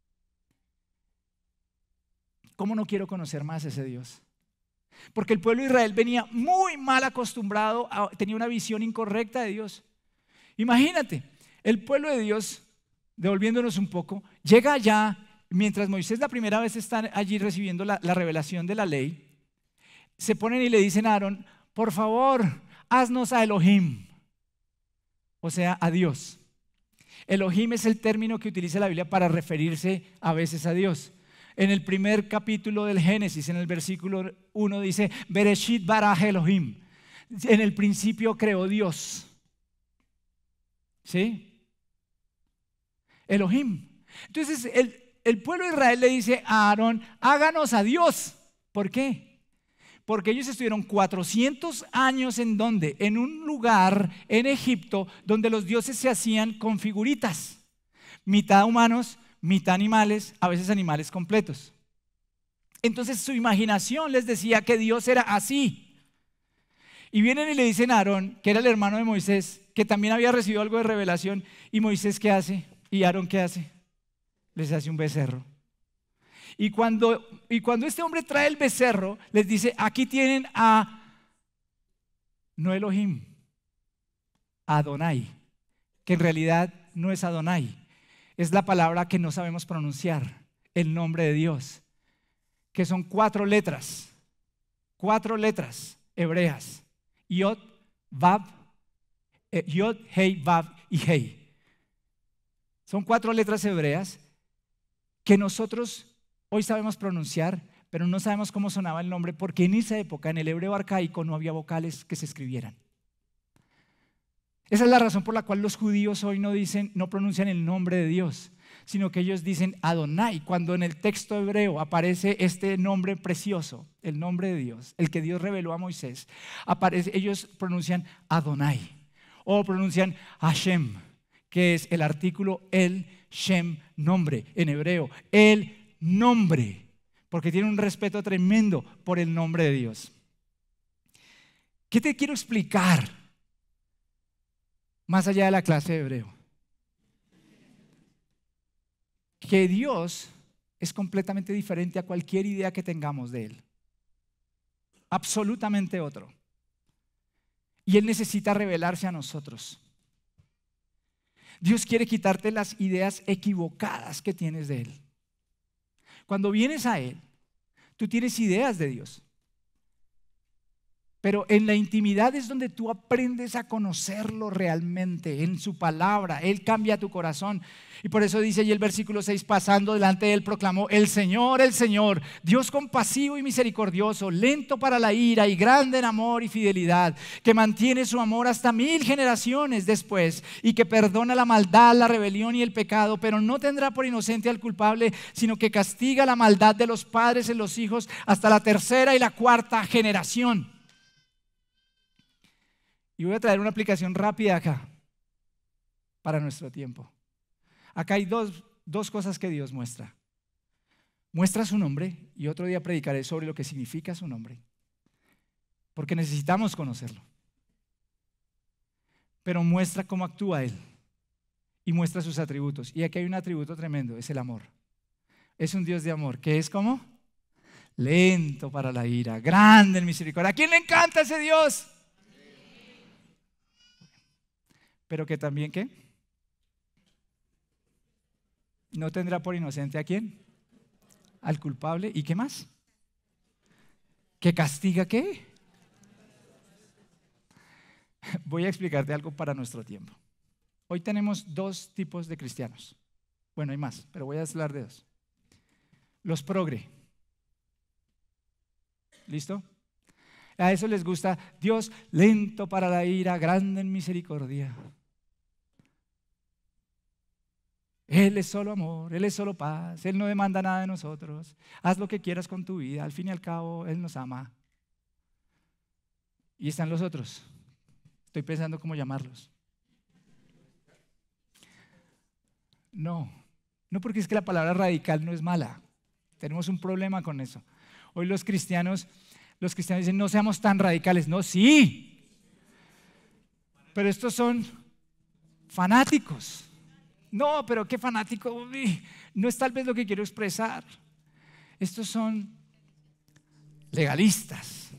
¿Cómo no quiero conocer más a ese Dios? Porque el pueblo de Israel venía muy mal acostumbrado, tenía una visión incorrecta de Dios. Imagínate, el pueblo de Dios, devolviéndonos un poco, llega allá, mientras Moisés la primera vez está allí recibiendo la revelación de la ley, se ponen y le dicen a Aarón: por favor, haznos a Elohim, o sea, a Dios. Elohim es el término que utiliza la Biblia para referirse a veces a Dios. En el primer capítulo del Génesis, en el versículo 1 dice: Bereshit bara Elohim. En el principio creó Dios. ¿Sí? Elohim. Entonces el pueblo de Israel le dice a Aarón: háganos a Dios. ¿Por qué? Porque ellos estuvieron 400 años ¿en dónde? En un lugar en Egipto donde los dioses se hacían con figuritas, mitad humanos, mitad animales, a veces animales completos. Entonces su imaginación les decía que Dios era así. Y vienen y le dicen a Aarón, que era el hermano de Moisés, que también había recibido algo de revelación. ¿Y Moisés qué hace? ¿Y Aarón qué hace? Les hace un becerro. Y cuando este hombre trae el becerro, les dice: aquí tienen a, no Elohim, a Adonai, que en realidad no es Adonai. Es la palabra que no sabemos pronunciar, el nombre de Dios, que son 4 letras hebreas: Yod, Vav, Yod, Hei, Vav y Hei. Son 4 letras hebreas que nosotros hoy sabemos pronunciar, pero no sabemos cómo sonaba el nombre, porque en esa época, en el hebreo arcaico, no había vocales que se escribieran. Esa es la razón por la cual los judíos hoy no pronuncian el nombre de Dios, sino que ellos dicen Adonai. Cuando en el texto hebreo aparece este nombre precioso, el nombre de Dios, el que Dios reveló a Moisés, ellos pronuncian Adonai o pronuncian Hashem, que es el artículo el Shem, nombre en hebreo, el nombre, porque tiene un respeto tremendo por el nombre de Dios. ¿Qué te quiero explicar más allá de la clase de hebreo? Que Dios es completamente diferente a cualquier idea que tengamos de Él. Absolutamente otro. Y Él necesita revelarse a nosotros. Dios quiere quitarte las ideas equivocadas que tienes de Él. Cuando vienes a Él, Tú tienes ideas de Dios. Pero en la intimidad es donde tú aprendes a conocerlo realmente, en su palabra. Él cambia tu corazón. Y por eso dice allí el versículo 6, pasando delante de él proclamó, el Señor, Dios compasivo y misericordioso, lento para la ira y grande en amor y fidelidad, que mantiene su amor hasta 1000 generaciones después y que perdona la maldad, la rebelión y el pecado, pero no tendrá por inocente al culpable, sino que castiga la maldad de los padres en los hijos hasta la 3ª y la 4ª generación. Y voy a traer una aplicación rápida acá para nuestro tiempo. Acá hay dos cosas que Dios muestra. Muestra su nombre y otro día predicaré sobre lo que significa su nombre. Porque necesitamos conocerlo. Pero muestra cómo actúa Él y muestra sus atributos. Y aquí hay un atributo tremendo, es el amor. Es un Dios de amor, que es como lento para la ira, grande en misericordia. ¿A quién le encanta ese Dios? Pero que también, ¿qué? No tendrá por inocente ¿a quién? Al culpable. ¿Y qué más? ¿Que castiga qué? Voy a explicarte algo para nuestro tiempo. Hoy tenemos 2 tipos de cristianos. Bueno, hay más, pero voy a hablar de 2. Los progre. ¿Listo? A eso les gusta Dios lento para la ira, grande en misericordia. Él es solo amor, Él es solo paz, Él no demanda nada de nosotros. Haz lo que quieras con tu vida, al fin y al cabo Él nos ama. Y están los otros. Estoy pensando cómo llamarlos. No porque es que la palabra radical no es mala. Tenemos un problema con eso. Hoy los cristianos dicen no seamos tan radicales. No, sí. Pero estos son fanáticos. No, pero qué fanático. No es tal vez lo que quiero expresar. Estos son legalistas.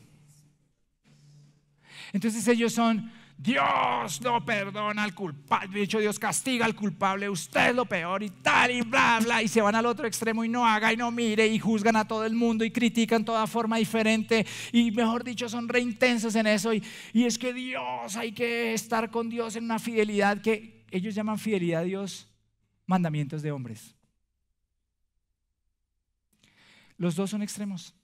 Entonces ellos son, Dios no perdona al culpable. De hecho, Dios castiga al culpable. Usted es lo peor y tal y bla, bla. Y se van al otro extremo y no haga y no mire y juzgan a todo el mundo y critican toda forma diferente. Y mejor dicho, son re intensos en eso. Y es que Dios, hay que estar con Dios en una fidelidad que ellos llaman fidelidad a Dios, mandamientos de hombres. Los 2 son extremos.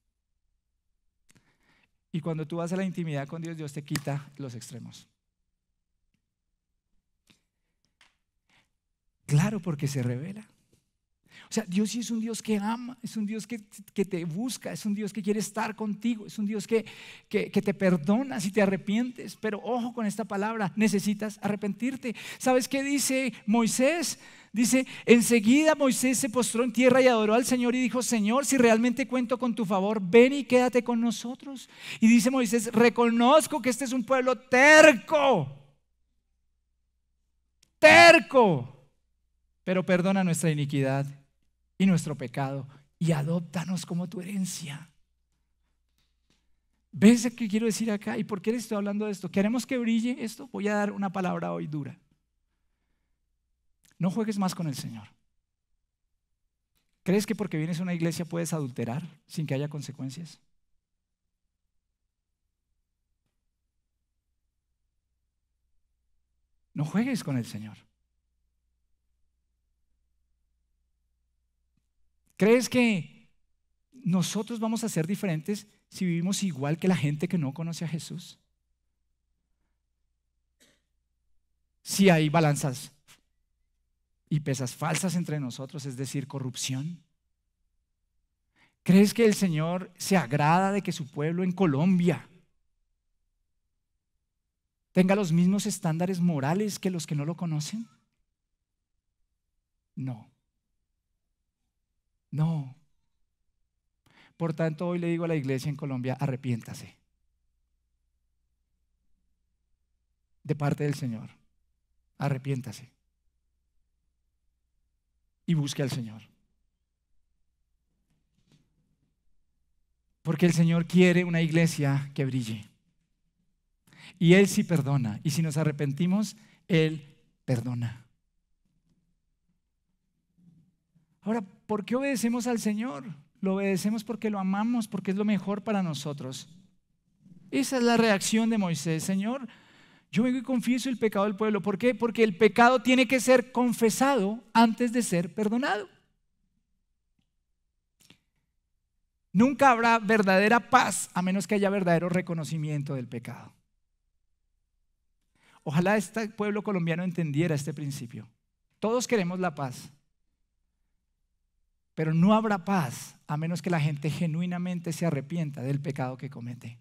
Y cuando tú vas a la intimidad con Dios, Dios te quita los extremos. Claro, porque se revela. O sea, Dios sí es un Dios que ama, es un Dios que te busca, es un Dios que quiere estar contigo, es un Dios que te perdona si te arrepientes. Pero ojo con esta palabra, necesitas arrepentirte. ¿Sabes qué dice Moisés? Dice, enseguida Moisés se postró en tierra y adoró al Señor y dijo, Señor, si realmente cuento con tu favor, ven y quédate con nosotros. Y dice Moisés, reconozco que este es un pueblo terco, pero perdona nuestra iniquidad y nuestro pecado y adóptanos como tu herencia. ¿Ves qué quiero decir acá? ¿Y por qué les estoy hablando de esto? ¿Queremos que brille esto? Voy a dar una palabra hoy dura. No juegues más con el Señor. ¿Crees que porque vienes a una iglesia puedes adulterar sin que haya consecuencias? No juegues con el Señor. ¿Crees que nosotros vamos a ser diferentes si vivimos igual que la gente que no conoce a Jesús? Si hay balanzas y pesas falsas entre nosotros, es decir, corrupción. ¿Crees que el Señor se agrada de que su pueblo en Colombia tenga los mismos estándares morales que los que no lo conocen? No. Por tanto, hoy le digo a la iglesia en Colombia, arrepiéntase de parte del Señor. Arrepiéntase y busque al Señor. Porque el Señor quiere una iglesia que brille. Y Él sí perdona. Y si nos arrepentimos, Él perdona. Ahora, ¿por qué obedecemos al Señor? lo obedecemos porque lo amamos, porque es lo mejor para nosotros. Esa es la reacción de Moisés. Señor, yo vengo y confieso el pecado del pueblo. ¿Por qué? Porque el pecado tiene que ser confesado antes de ser perdonado. Nunca habrá verdadera paz a menos que haya verdadero reconocimiento del pecado. Ojalá este pueblo colombiano entendiera este principio. Todos queremos la paz, pero no habrá paz a menos que la gente genuinamente se arrepienta del pecado que comete.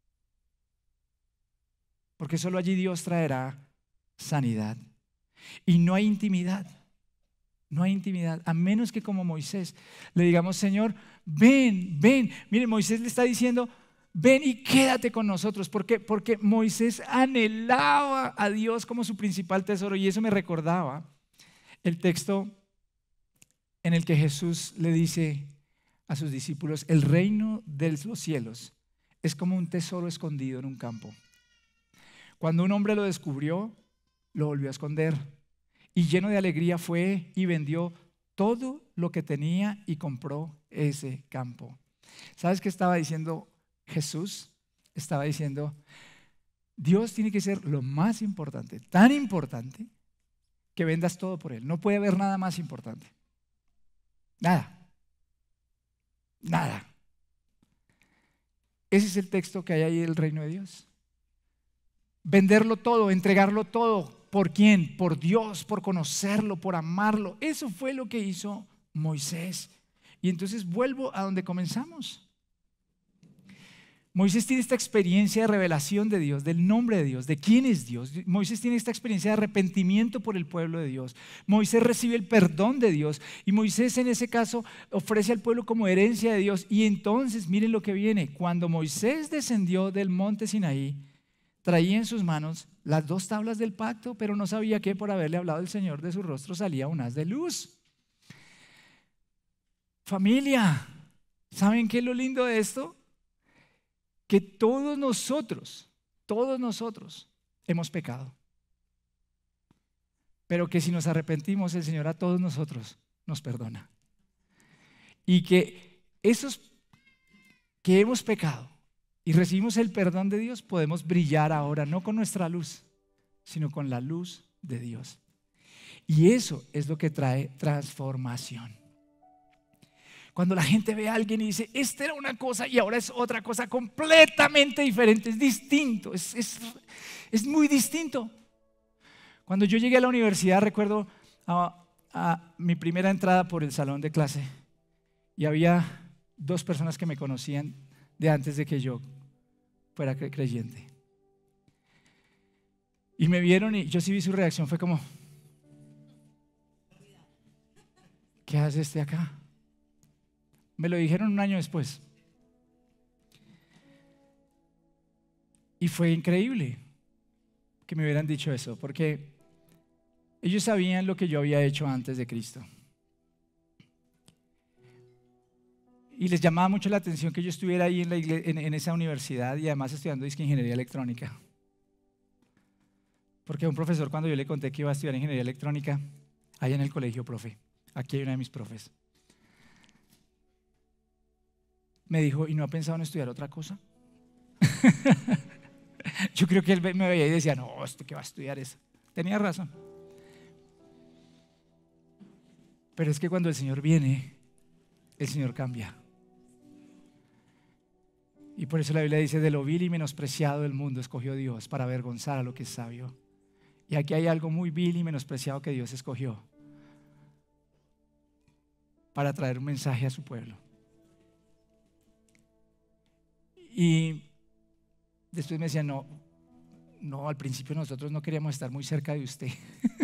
Porque solo allí Dios traerá sanidad. Y no hay intimidad. No hay intimidad, a menos que como Moisés le digamos, Señor, ven, ven. Miren, Moisés le está diciendo, ven y quédate con nosotros. ¿Por qué? Porque Moisés anhelaba a Dios como su principal tesoro. Y eso me recordaba el texto en el que Jesús le dice a sus discípulos, el reino de los cielos es como un tesoro escondido en un campo. Cuando un hombre lo descubrió, lo volvió a esconder. Y lleno de alegría fue y vendió todo lo que tenía y compró ese campo. ¿Sabes qué estaba diciendo Jesús? Estaba diciendo, Dios tiene que ser lo más importante, tan importante, que vendas todo por Él. No puede haber nada más importante. Nada. Nada. Ese es el texto que hay ahí del reino de Dios. Venderlo todo, entregarlo todo. ¿Por quién? Por Dios, por conocerlo, por amarlo. Eso fue lo que hizo Moisés. Y entonces vuelvo a donde comenzamos. Moisés tiene esta experiencia de revelación de Dios, del nombre de Dios, de quién es Dios. Moisés tiene esta experiencia de arrepentimiento por el pueblo de Dios. Moisés recibe el perdón de Dios y Moisés en ese caso ofrece al pueblo como herencia de Dios. Y entonces miren lo que viene. Cuando Moisés descendió del monte Sinaí, traía en sus manos las 2 tablas del pacto, pero no sabía que por haberle hablado el Señor de su rostro salía un haz de luz. Familia, ¿saben qué es lo lindo de esto? Que todos nosotros hemos pecado. Pero que si nos arrepentimos, el Señor a todos nosotros nos perdona. Y que esos que hemos pecado y recibimos el perdón de Dios, podemos brillar ahora, no con nuestra luz, sino con la luz de Dios. Y eso es lo que trae transformación. Cuando la gente ve a alguien y dice, esta era una cosa y ahora es otra cosa completamente diferente, es distinto, es muy distinto. Cuando yo llegué a la universidad, recuerdo a mi primera entrada por el salón de clase y había 2 personas que me conocían de antes de que yo fuera creyente. Y me vieron y yo sí vi su reacción, fue como, ¿qué hace este acá? Me lo dijeron un año después. Y fue increíble que me hubieran dicho eso, porque ellos sabían lo que yo había hecho antes de Cristo. Y les llamaba mucho la atención que yo estuviera ahí en esa universidad y además estudiando ingeniería electrónica. Porque un profesor, cuando yo le conté que iba a estudiar ingeniería electrónica, allá en el colegio, profe, aquí hay una de mis profes, me dijo, ¿y no ha pensado en estudiar otra cosa? Yo creo que él me veía y decía, no, ¿esto qué va a estudiar eso? Tenía razón. Pero es que cuando el Señor viene, el Señor cambia. Y por eso la Biblia dice, de lo vil y menospreciado del mundo escogió Dios para avergonzar a lo que es sabio. Y aquí hay algo muy vil y menospreciado que Dios escogió para traer un mensaje a su pueblo. Y después me decían, no, al principio nosotros no queríamos estar muy cerca de usted.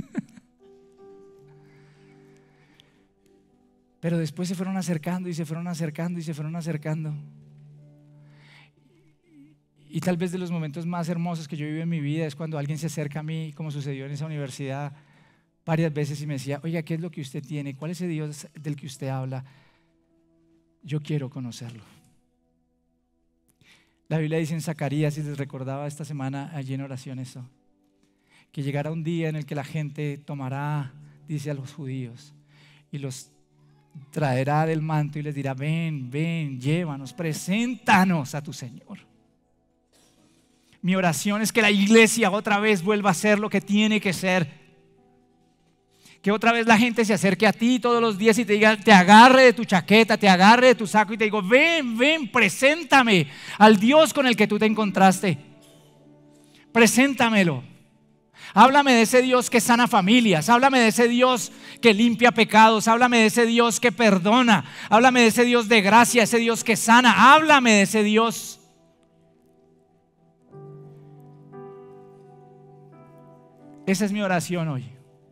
Pero después se fueron acercando y se fueron acercando y se fueron acercando. Y tal vez de los momentos más hermosos que yo vivo en mi vida es cuando alguien se acerca a mí, como sucedió en esa universidad varias veces, y me decía, oiga, ¿qué es lo que usted tiene? ¿Cuál es el Dios del que usted habla? Yo quiero conocerlo. La Biblia dice en Zacarías, y les recordaba esta semana allí en oración eso, que llegará un día en el que la gente tomará, dice a los judíos, y los traerá del manto y les dirá: ven, ven, llévanos, preséntanos a tu Señor. Mi oración es que la iglesia otra vez vuelva a ser lo que tiene que ser. Que otra vez la gente se acerque a ti todos los días y te diga, te agarre de tu chaqueta, te agarre de tu saco y te digo: ven, ven, preséntame al Dios con el que tú te encontraste. Preséntamelo. Háblame de ese Dios que sana familias. Háblame de ese Dios que limpia pecados. Háblame de ese Dios que perdona. Háblame de ese Dios de gracia, ese Dios que sana. Háblame de ese Dios. Esa es mi oración hoy.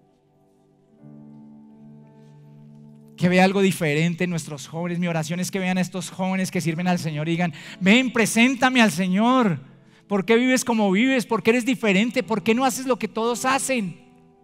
Que vea algo diferente en nuestros jóvenes. Mi oración es que vean a estos jóvenes que sirven al Señor y digan: ven, preséntame al Señor. ¿Por qué vives como vives? ¿Por qué eres diferente? ¿Por qué no haces lo que todos hacen?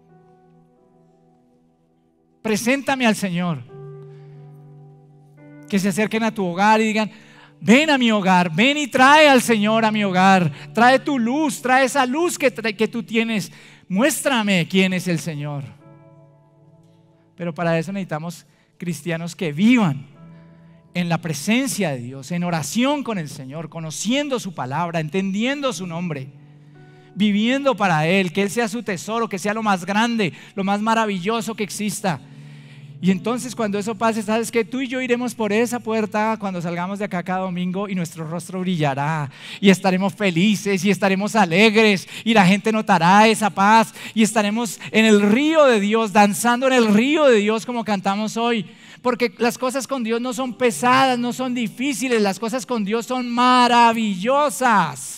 Preséntame al Señor. Que se acerquen a tu hogar y digan: ven a mi hogar, ven y trae al Señor a mi hogar. Trae tu luz, trae esa luz que tú tienes. Muéstrame quién es el Señor. Pero para eso necesitamos cristianos que vivan en la presencia de Dios, en oración con el Señor, conociendo su palabra, entendiendo su nombre, viviendo para Él, que Él sea su tesoro, que sea lo más grande, lo más maravilloso que exista. Y entonces cuando eso pase, sabes que tú y yo iremos por esa puerta cuando salgamos de acá cada domingo y nuestro rostro brillará y estaremos felices y estaremos alegres y la gente notará esa paz y estaremos en el río de Dios, danzando en el río de Dios como cantamos hoy. Porque las cosas con Dios no son pesadas, no son difíciles, las cosas con Dios son maravillosas.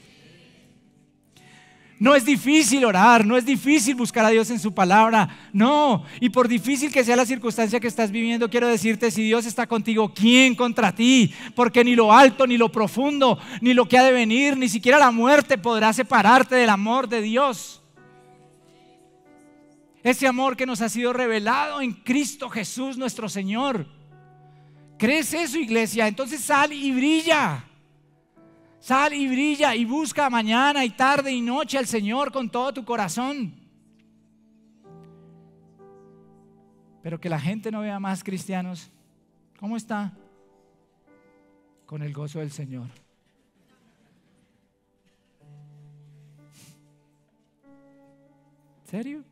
No es difícil orar, no es difícil buscar a Dios en su palabra, no. Y por difícil que sea la circunstancia que estás viviendo, quiero decirte: si Dios está contigo, ¿quién contra ti? Porque ni lo alto, ni lo profundo, ni lo que ha de venir, ni siquiera la muerte podrá separarte del amor de Dios. Ese amor que nos ha sido revelado en Cristo Jesús nuestro Señor. ¿Crees eso, iglesia? Entonces sal y brilla. Sal y brilla y busca mañana y tarde y noche al Señor con todo tu corazón. Pero que la gente no vea más cristianos. ¿Cómo está? Con el gozo del Señor. ¿Serio?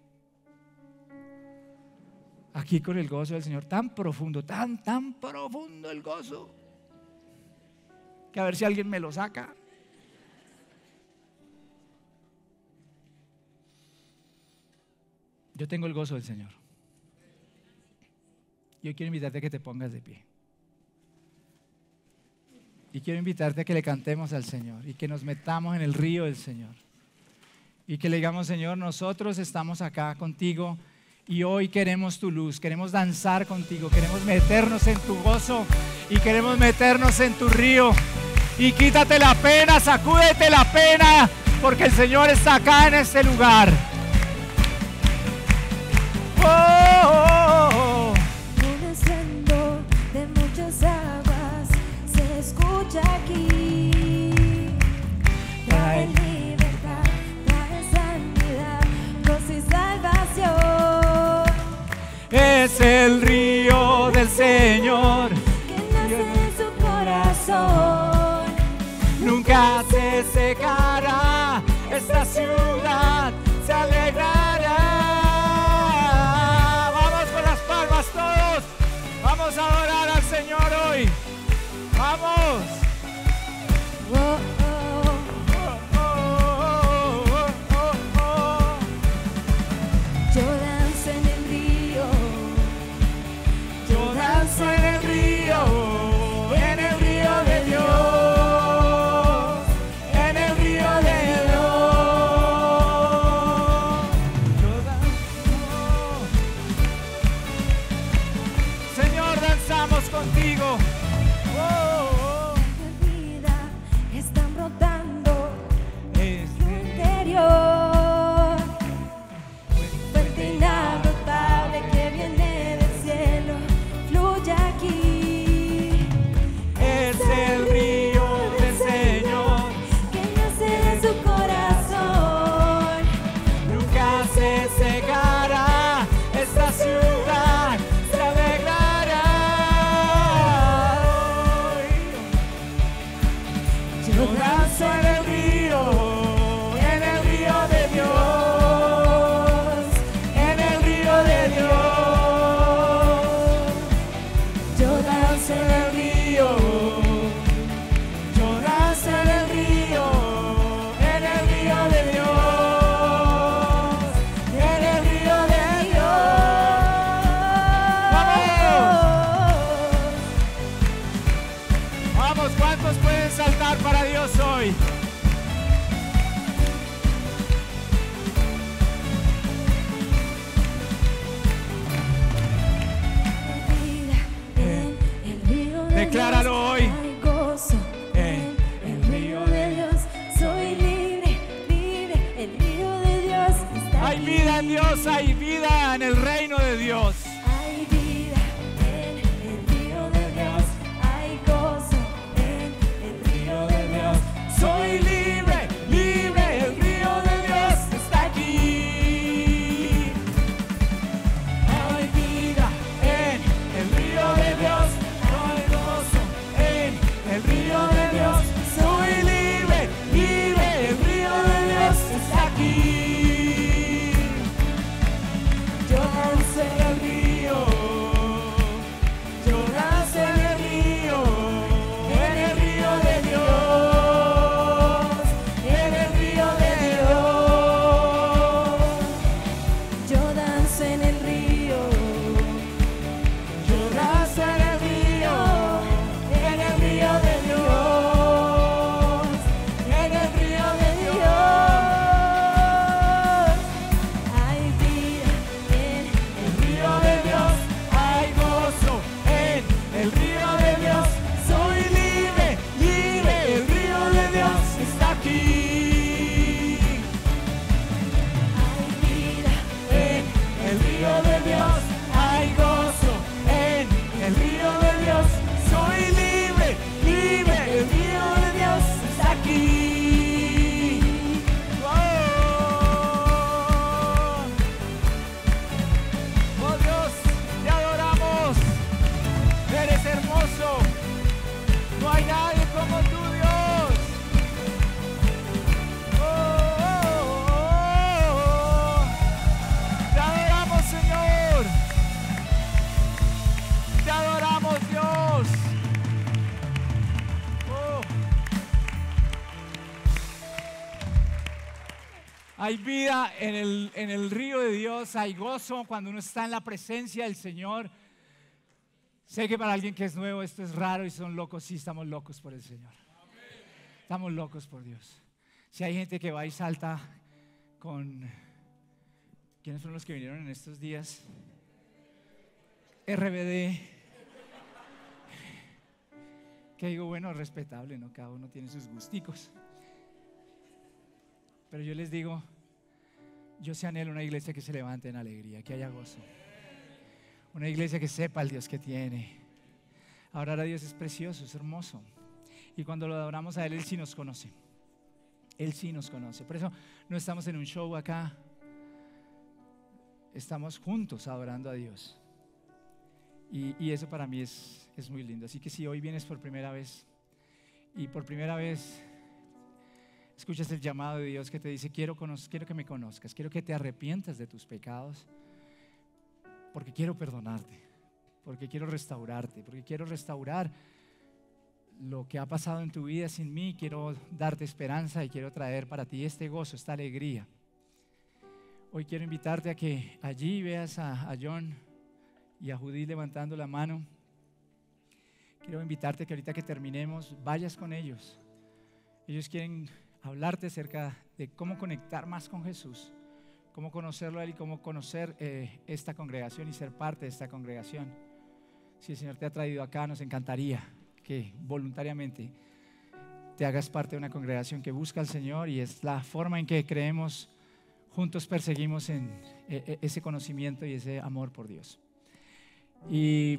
Aquí con el gozo del Señor, tan profundo, tan profundo el gozo, que a ver si alguien me lo saca. Yo tengo el gozo del Señor. Yo quiero invitarte a que te pongas de pie. Y quiero invitarte a que le cantemos al Señor y que nos metamos en el río del Señor. Y que le digamos: Señor, nosotros estamos acá contigo y hoy queremos tu luz, queremos danzar contigo, queremos meternos en tu gozo y queremos meternos en tu río. Y quítate la pena, sacúdete la pena, porque el Señor está acá en este lugar. Un estruendo de muchas aguas se escucha aquí. Trae libertad, trae sanidad, gozo y salvación. Es el río del Señor Que nace en su corazón. Nunca se secará, esta ciudad se alegrará. Vamos con las palmas todos, vamos a adorar al Señor hoy. Vamos. Oh, Yo danzo en el río. Yo danzo en el río de Dios. En el río de Dios. Decláralo hoy. Hay gozo en el río de Dios. Soy libre, libre. El río de Dios está Hay aquí. vida en Dios, hay vida en el reino de Dios. Hay vida en el río de Dios. Hay gozo en el río de Dios. Soy libre, libre, el río de Dios está aquí. Hay vida en el río de Dios, hay gozo en el río de Dios. Soy libre, libre, el río de Dios está aquí. Yo danzo en el río, yo danzo en el río de Dios, en el río de Dios. Yo danzo en el río. Yo danzo en el río de Dios, en el río de Dios. Hay vida en El río de Dios, hay gozo en el río de Dios. Soy libre, libre, el río de Dios está aquí. hay vida En el río de Dios, hay gozo en el río de Dios. Soy libre, libre, el río de Dios está aquí. Oh Dios, te adoramos. Eres hermoso. No hay nadie como tú, Dios. Te adoramos, Señor. Te adoramos, Dios. Oh. Hay vida en el río de Dios, hay gozo cuando uno está en la presencia del Señor. Sé que para alguien que es nuevo esto es raro y son locos. Sí, estamos locos por el Señor. Estamos locos por Dios. Si hay gente que va y salta con... ¿Quiénes fueron los que vinieron en estos días? RBD. Que digo, bueno, respetable, ¿no? Cada uno tiene sus gusticos. Pero yo les digo, yo sí anhelo una iglesia que se levante en alegría, que haya gozo. Una iglesia que sepa el Dios que tiene. Adorar a Dios es precioso, es hermoso. Y cuando lo adoramos a Él, Él sí nos conoce. Él sí nos conoce. Por eso no estamos en un show acá. Estamos juntos adorando a Dios. Y eso para mí es muy lindo. Así que si hoy vienes por primera vez y por primera vez escuchas el llamado de Dios que te dice, quiero que me conozcas, quiero que te arrepientas de tus pecados, porque quiero perdonarte, porque quiero restaurarte, porque quiero restaurar lo que ha pasado en tu vida sin mí, quiero darte esperanza y quiero traer para ti este gozo, esta alegría. Hoy quiero invitarte a que allí veas a John y a Judith levantando la mano. Quiero invitarte a que ahorita que terminemos vayas con ellos. Ellos quieren hablarte acerca de cómo conectar más con Jesús, cómo conocerlo a Él y cómo conocer esta congregación y ser parte de esta congregación. Si el Señor te ha traído acá, nos encantaría que voluntariamente te hagas parte de una congregación que busca al Señor, y es la forma en que creemos, juntos perseguimos en ese conocimiento y ese amor por Dios. Y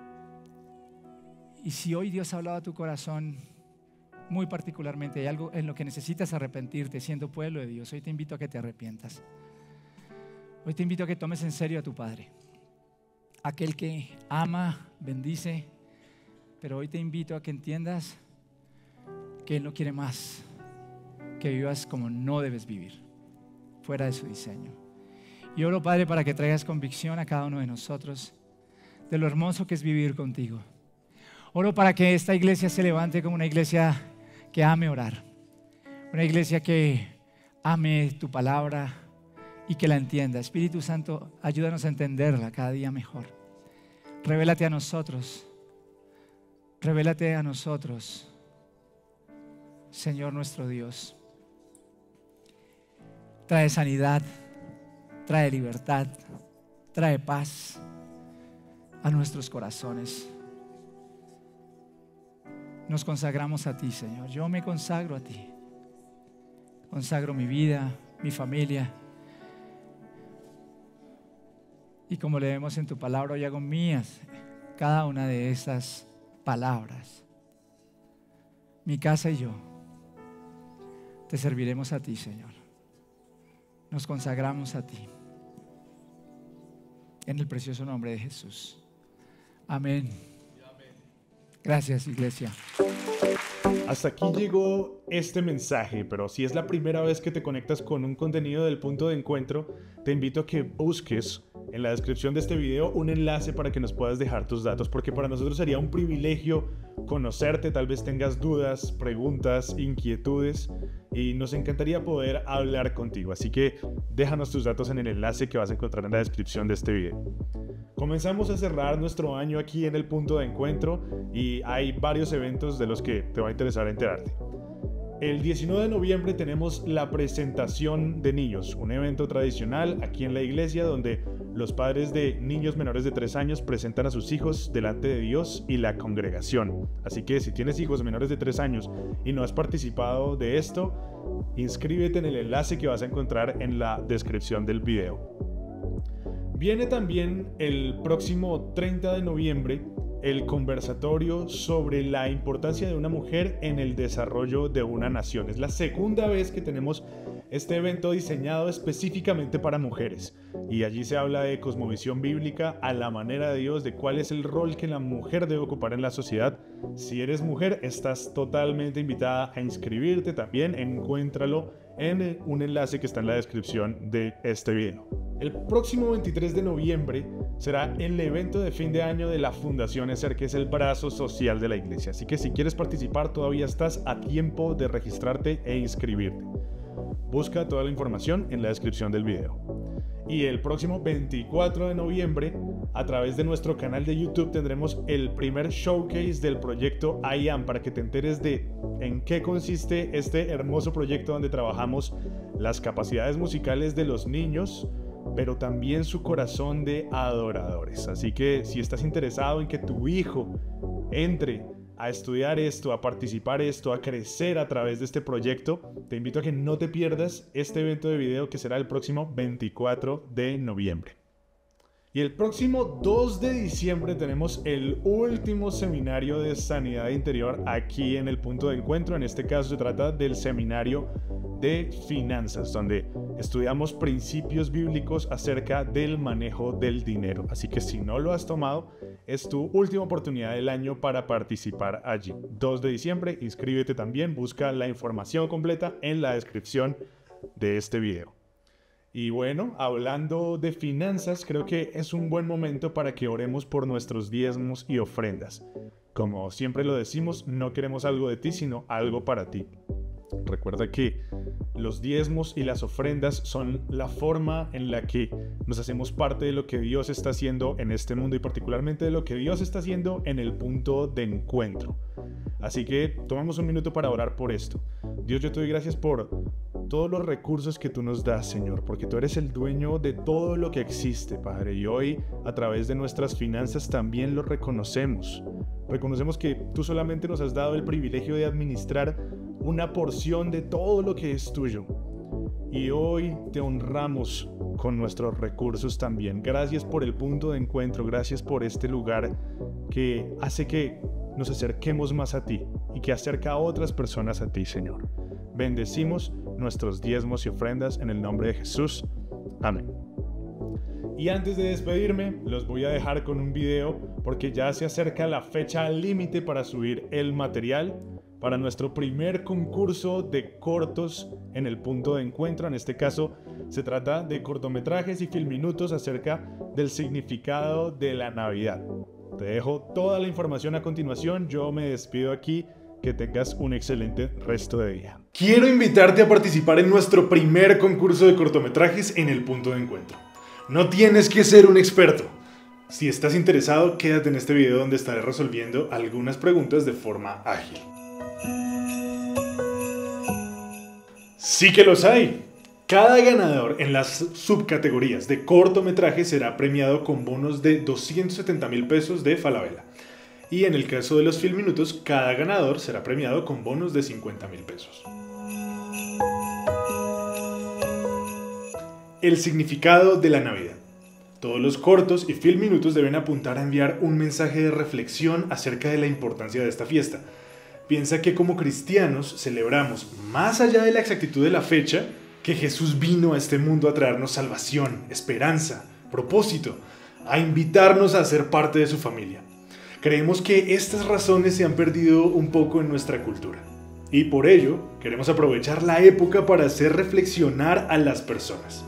si hoy Dios ha hablado a tu corazón muy particularmente, hay algo en lo que necesitas arrepentirte siendo pueblo de Dios, hoy te invito a que te arrepientas. Hoy te invito a que tomes en serio a tu Padre, aquel que ama, bendice, pero hoy te invito a que entiendas que Él no quiere más que vivas como no debes vivir, fuera de su diseño. Y oro, Padre, para que traigas convicción a cada uno de nosotros de lo hermoso que es vivir contigo. Oro para que esta iglesia se levante como una iglesia que ame orar, una iglesia que ame tu palabra y que la entienda. Espíritu Santo, ayúdanos a entenderla cada día mejor. Revélate a nosotros, Señor nuestro Dios. Trae sanidad, trae libertad, trae paz a nuestros corazones. nos consagramos a ti, Señor. Yo me consagro a ti. Consagro mi vida, mi familia. Y como leemos en tu palabra, hoy hago mías cada una de esas palabras. Mi casa y yo te serviremos a ti, Señor. Nos consagramos a ti. En el precioso nombre de Jesús. Amén. Gracias, iglesia. Hasta aquí llegó este mensaje, pero si es la primera vez que te conectas con un contenido del Punto de Encuentro, te invito a que busques en la descripción de este video un enlace para que nos puedas dejar tus datos, porque para nosotros sería un privilegio conocerte. Tal vez tengas dudas, preguntas, inquietudes, y nos encantaría poder hablar contigo. Así que déjanos tus datos en el enlace que vas a encontrar en la descripción de este video. Comenzamos a cerrar nuestro año aquí en el Punto de Encuentro y hay varios eventos de los que te va a interesar enterarte. El 19 de noviembre tenemos la presentación de niños, un evento tradicional aquí en la iglesia donde los padres de niños menores de 3 años presentan a sus hijos delante de Dios y la congregación. Así que si tienes hijos menores de 3 años y no has participado de esto, inscríbete en el enlace que vas a encontrar en la descripción del video. Viene también el próximo 30 de noviembre el conversatorio sobre la importancia de una mujer en el desarrollo de una nación. Es la segunda vez que tenemos este evento diseñado específicamente para mujeres. Y allí se habla de cosmovisión bíblica a la manera de Dios, de cuál es el rol que la mujer debe ocupar en la sociedad. Si eres mujer, estás totalmente invitada a inscribirte también. Encuéntralo en un enlace que está en la descripción de este video. El próximo 23 de noviembre será el evento de fin de año de la Fundación ESER, que es el brazo social de la iglesia. Así que si quieres participar, todavía estás a tiempo de registrarte e inscribirte. Busca toda la información en la descripción del video. Y el próximo 24 de noviembre, a través de nuestro canal de YouTube, tendremos el primer showcase del proyecto I Am, para que te enteres de en qué consiste este hermoso proyecto donde trabajamos las capacidades musicales de los niños, pero también su corazón de adoradores. Así que si estás interesado en que tu hijo entre a estudiar esto, a participar esto, a crecer a través de este proyecto, te invito a que no te pierdas este evento de video que será el próximo 24 de noviembre. Y el próximo 2 de diciembre tenemos el último seminario de sanidad interior aquí en el Punto de Encuentro. En este caso se trata del seminario de finanzas, donde estudiamos principios bíblicos acerca del manejo del dinero. Así que si no lo has tomado, es tu última oportunidad del año para participar allí. 2 de diciembre, inscríbete también, busca la información completa en la descripción de este video. Y bueno, hablando de finanzas, creo que es un buen momento para que oremos por nuestros diezmos y ofrendas. Como siempre lo decimos, no queremos algo de ti, sino algo para ti. Recuerda que los diezmos y las ofrendas son la forma en la que nos hacemos parte de lo que Dios está haciendo en este mundo y particularmente de lo que Dios está haciendo en el Punto de Encuentro. Así que tomamos un minuto para orar por esto. Dios, yo te doy gracias por todos los recursos que tú nos das, Señor, porque tú eres el dueño de todo lo que existe, Padre, y hoy a través de nuestras finanzas también lo reconocemos. Reconocemos que tú solamente nos has dado el privilegio de administrar una porción de todo lo que es tuyo. Y hoy te honramos con nuestros recursos también. Gracias por el Punto de Encuentro, gracias por este lugar que hace que nos acerquemos más a ti y que acerca a otras personas a ti, Señor. Bendecimos nuestros diezmos y ofrendas en el nombre de Jesús. Amén. Y antes de despedirme, los voy a dejar con un video porque ya se acerca la fecha límite para subir el material para nuestro primer concurso de cortos en el Punto de Encuentro. En este caso se trata de cortometrajes y filminutos acerca del significado de la Navidad. Te dejo toda la información a continuación. Yo me despido aquí. Que tengas un excelente resto de día. Quiero invitarte a participar en nuestro primer concurso de cortometrajes en el Punto de Encuentro. No tienes que ser un experto. Si estás interesado, quédate en este video donde estaré resolviendo algunas preguntas de forma ágil. Sí que los hay. Cada ganador en las subcategorías de cortometraje será premiado con bonos de 270,000 pesos de Falabella. Y en el caso de los Filminutos, cada ganador será premiado con bonos de 50.000 pesos. El significado de la Navidad. Todos los cortos y Filminutos deben apuntar a enviar un mensaje de reflexión acerca de la importancia de esta fiesta. Piensa que como cristianos celebramos, más allá de la exactitud de la fecha, que Jesús vino a este mundo a traernos salvación, esperanza, propósito, a invitarnos a ser parte de su familia. Creemos que estas razones se han perdido un poco en nuestra cultura. Y por ello, queremos aprovechar la época para hacer reflexionar a las personas.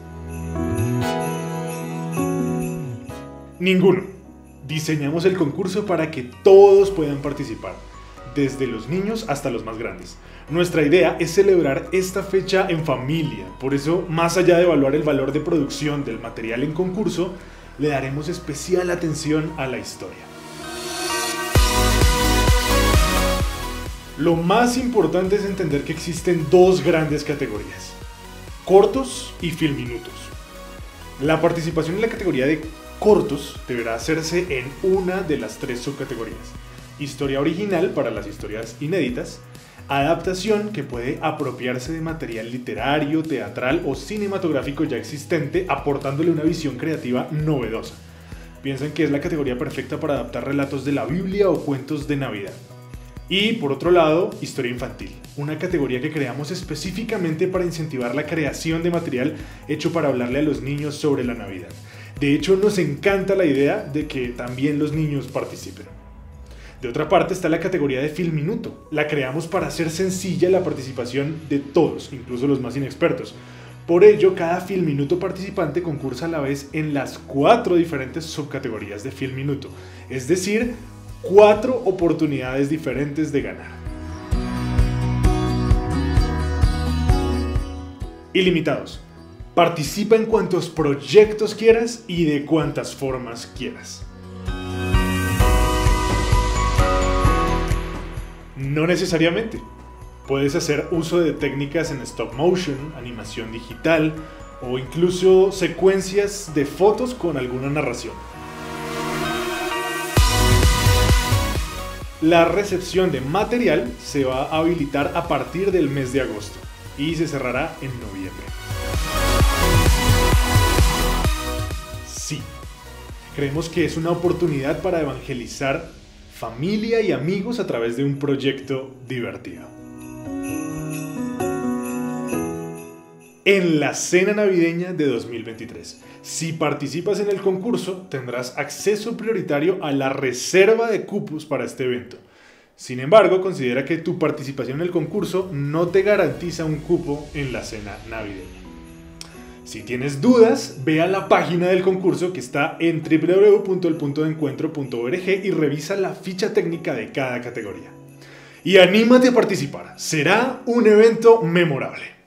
Ninguno. Diseñamos el concurso para que todos puedan participar, desde los niños hasta los más grandes. Nuestra idea es celebrar esta fecha en familia, por eso, más allá de evaluar el valor de producción del material en concurso, le daremos especial atención a la historia. Lo más importante es entender que existen dos grandes categorías: cortos y Filminutos. La participación en la categoría de cortos deberá hacerse en una de las tres subcategorías: historia original para las historias inéditas, adaptación que puede apropiarse de material literario, teatral o cinematográfico ya existente, aportándole una visión creativa novedosa. Piensan que es la categoría perfecta para adaptar relatos de la Biblia o cuentos de Navidad. Y por otro lado, historia infantil, una categoría que creamos específicamente para incentivar la creación de material hecho para hablarle a los niños sobre la Navidad. De hecho, nos encanta la idea de que también los niños participen. De otra parte está la categoría de Filminuto. La creamos para hacer sencilla la participación de todos, incluso los más inexpertos. Por ello, cada Filminuto participante concursa a la vez en las 4 diferentes subcategorías de Filminuto, es decir, 4 oportunidades diferentes de ganar. Ilimitados. Participa en cuantos proyectos quieras y de cuantas formas quieras. No necesariamente. Puedes hacer uso de técnicas en stop motion, animación digital o incluso secuencias de fotos con alguna narración. La recepción de material se va a habilitar a partir del mes de agosto y se cerrará en noviembre. Sí, creemos que es una oportunidad para evangelizar familia y amigos a través de un proyecto divertido. En la cena navideña de 2023, si participas en el concurso, tendrás acceso prioritario a la reserva de cupos para este evento. Sin embargo, considera que tu participación en el concurso no te garantiza un cupo en la cena navideña. Si tienes dudas, ve a la página del concurso que está en www.elpuntodencuentro.org y revisa la ficha técnica de cada categoría. Y anímate a participar, será un evento memorable.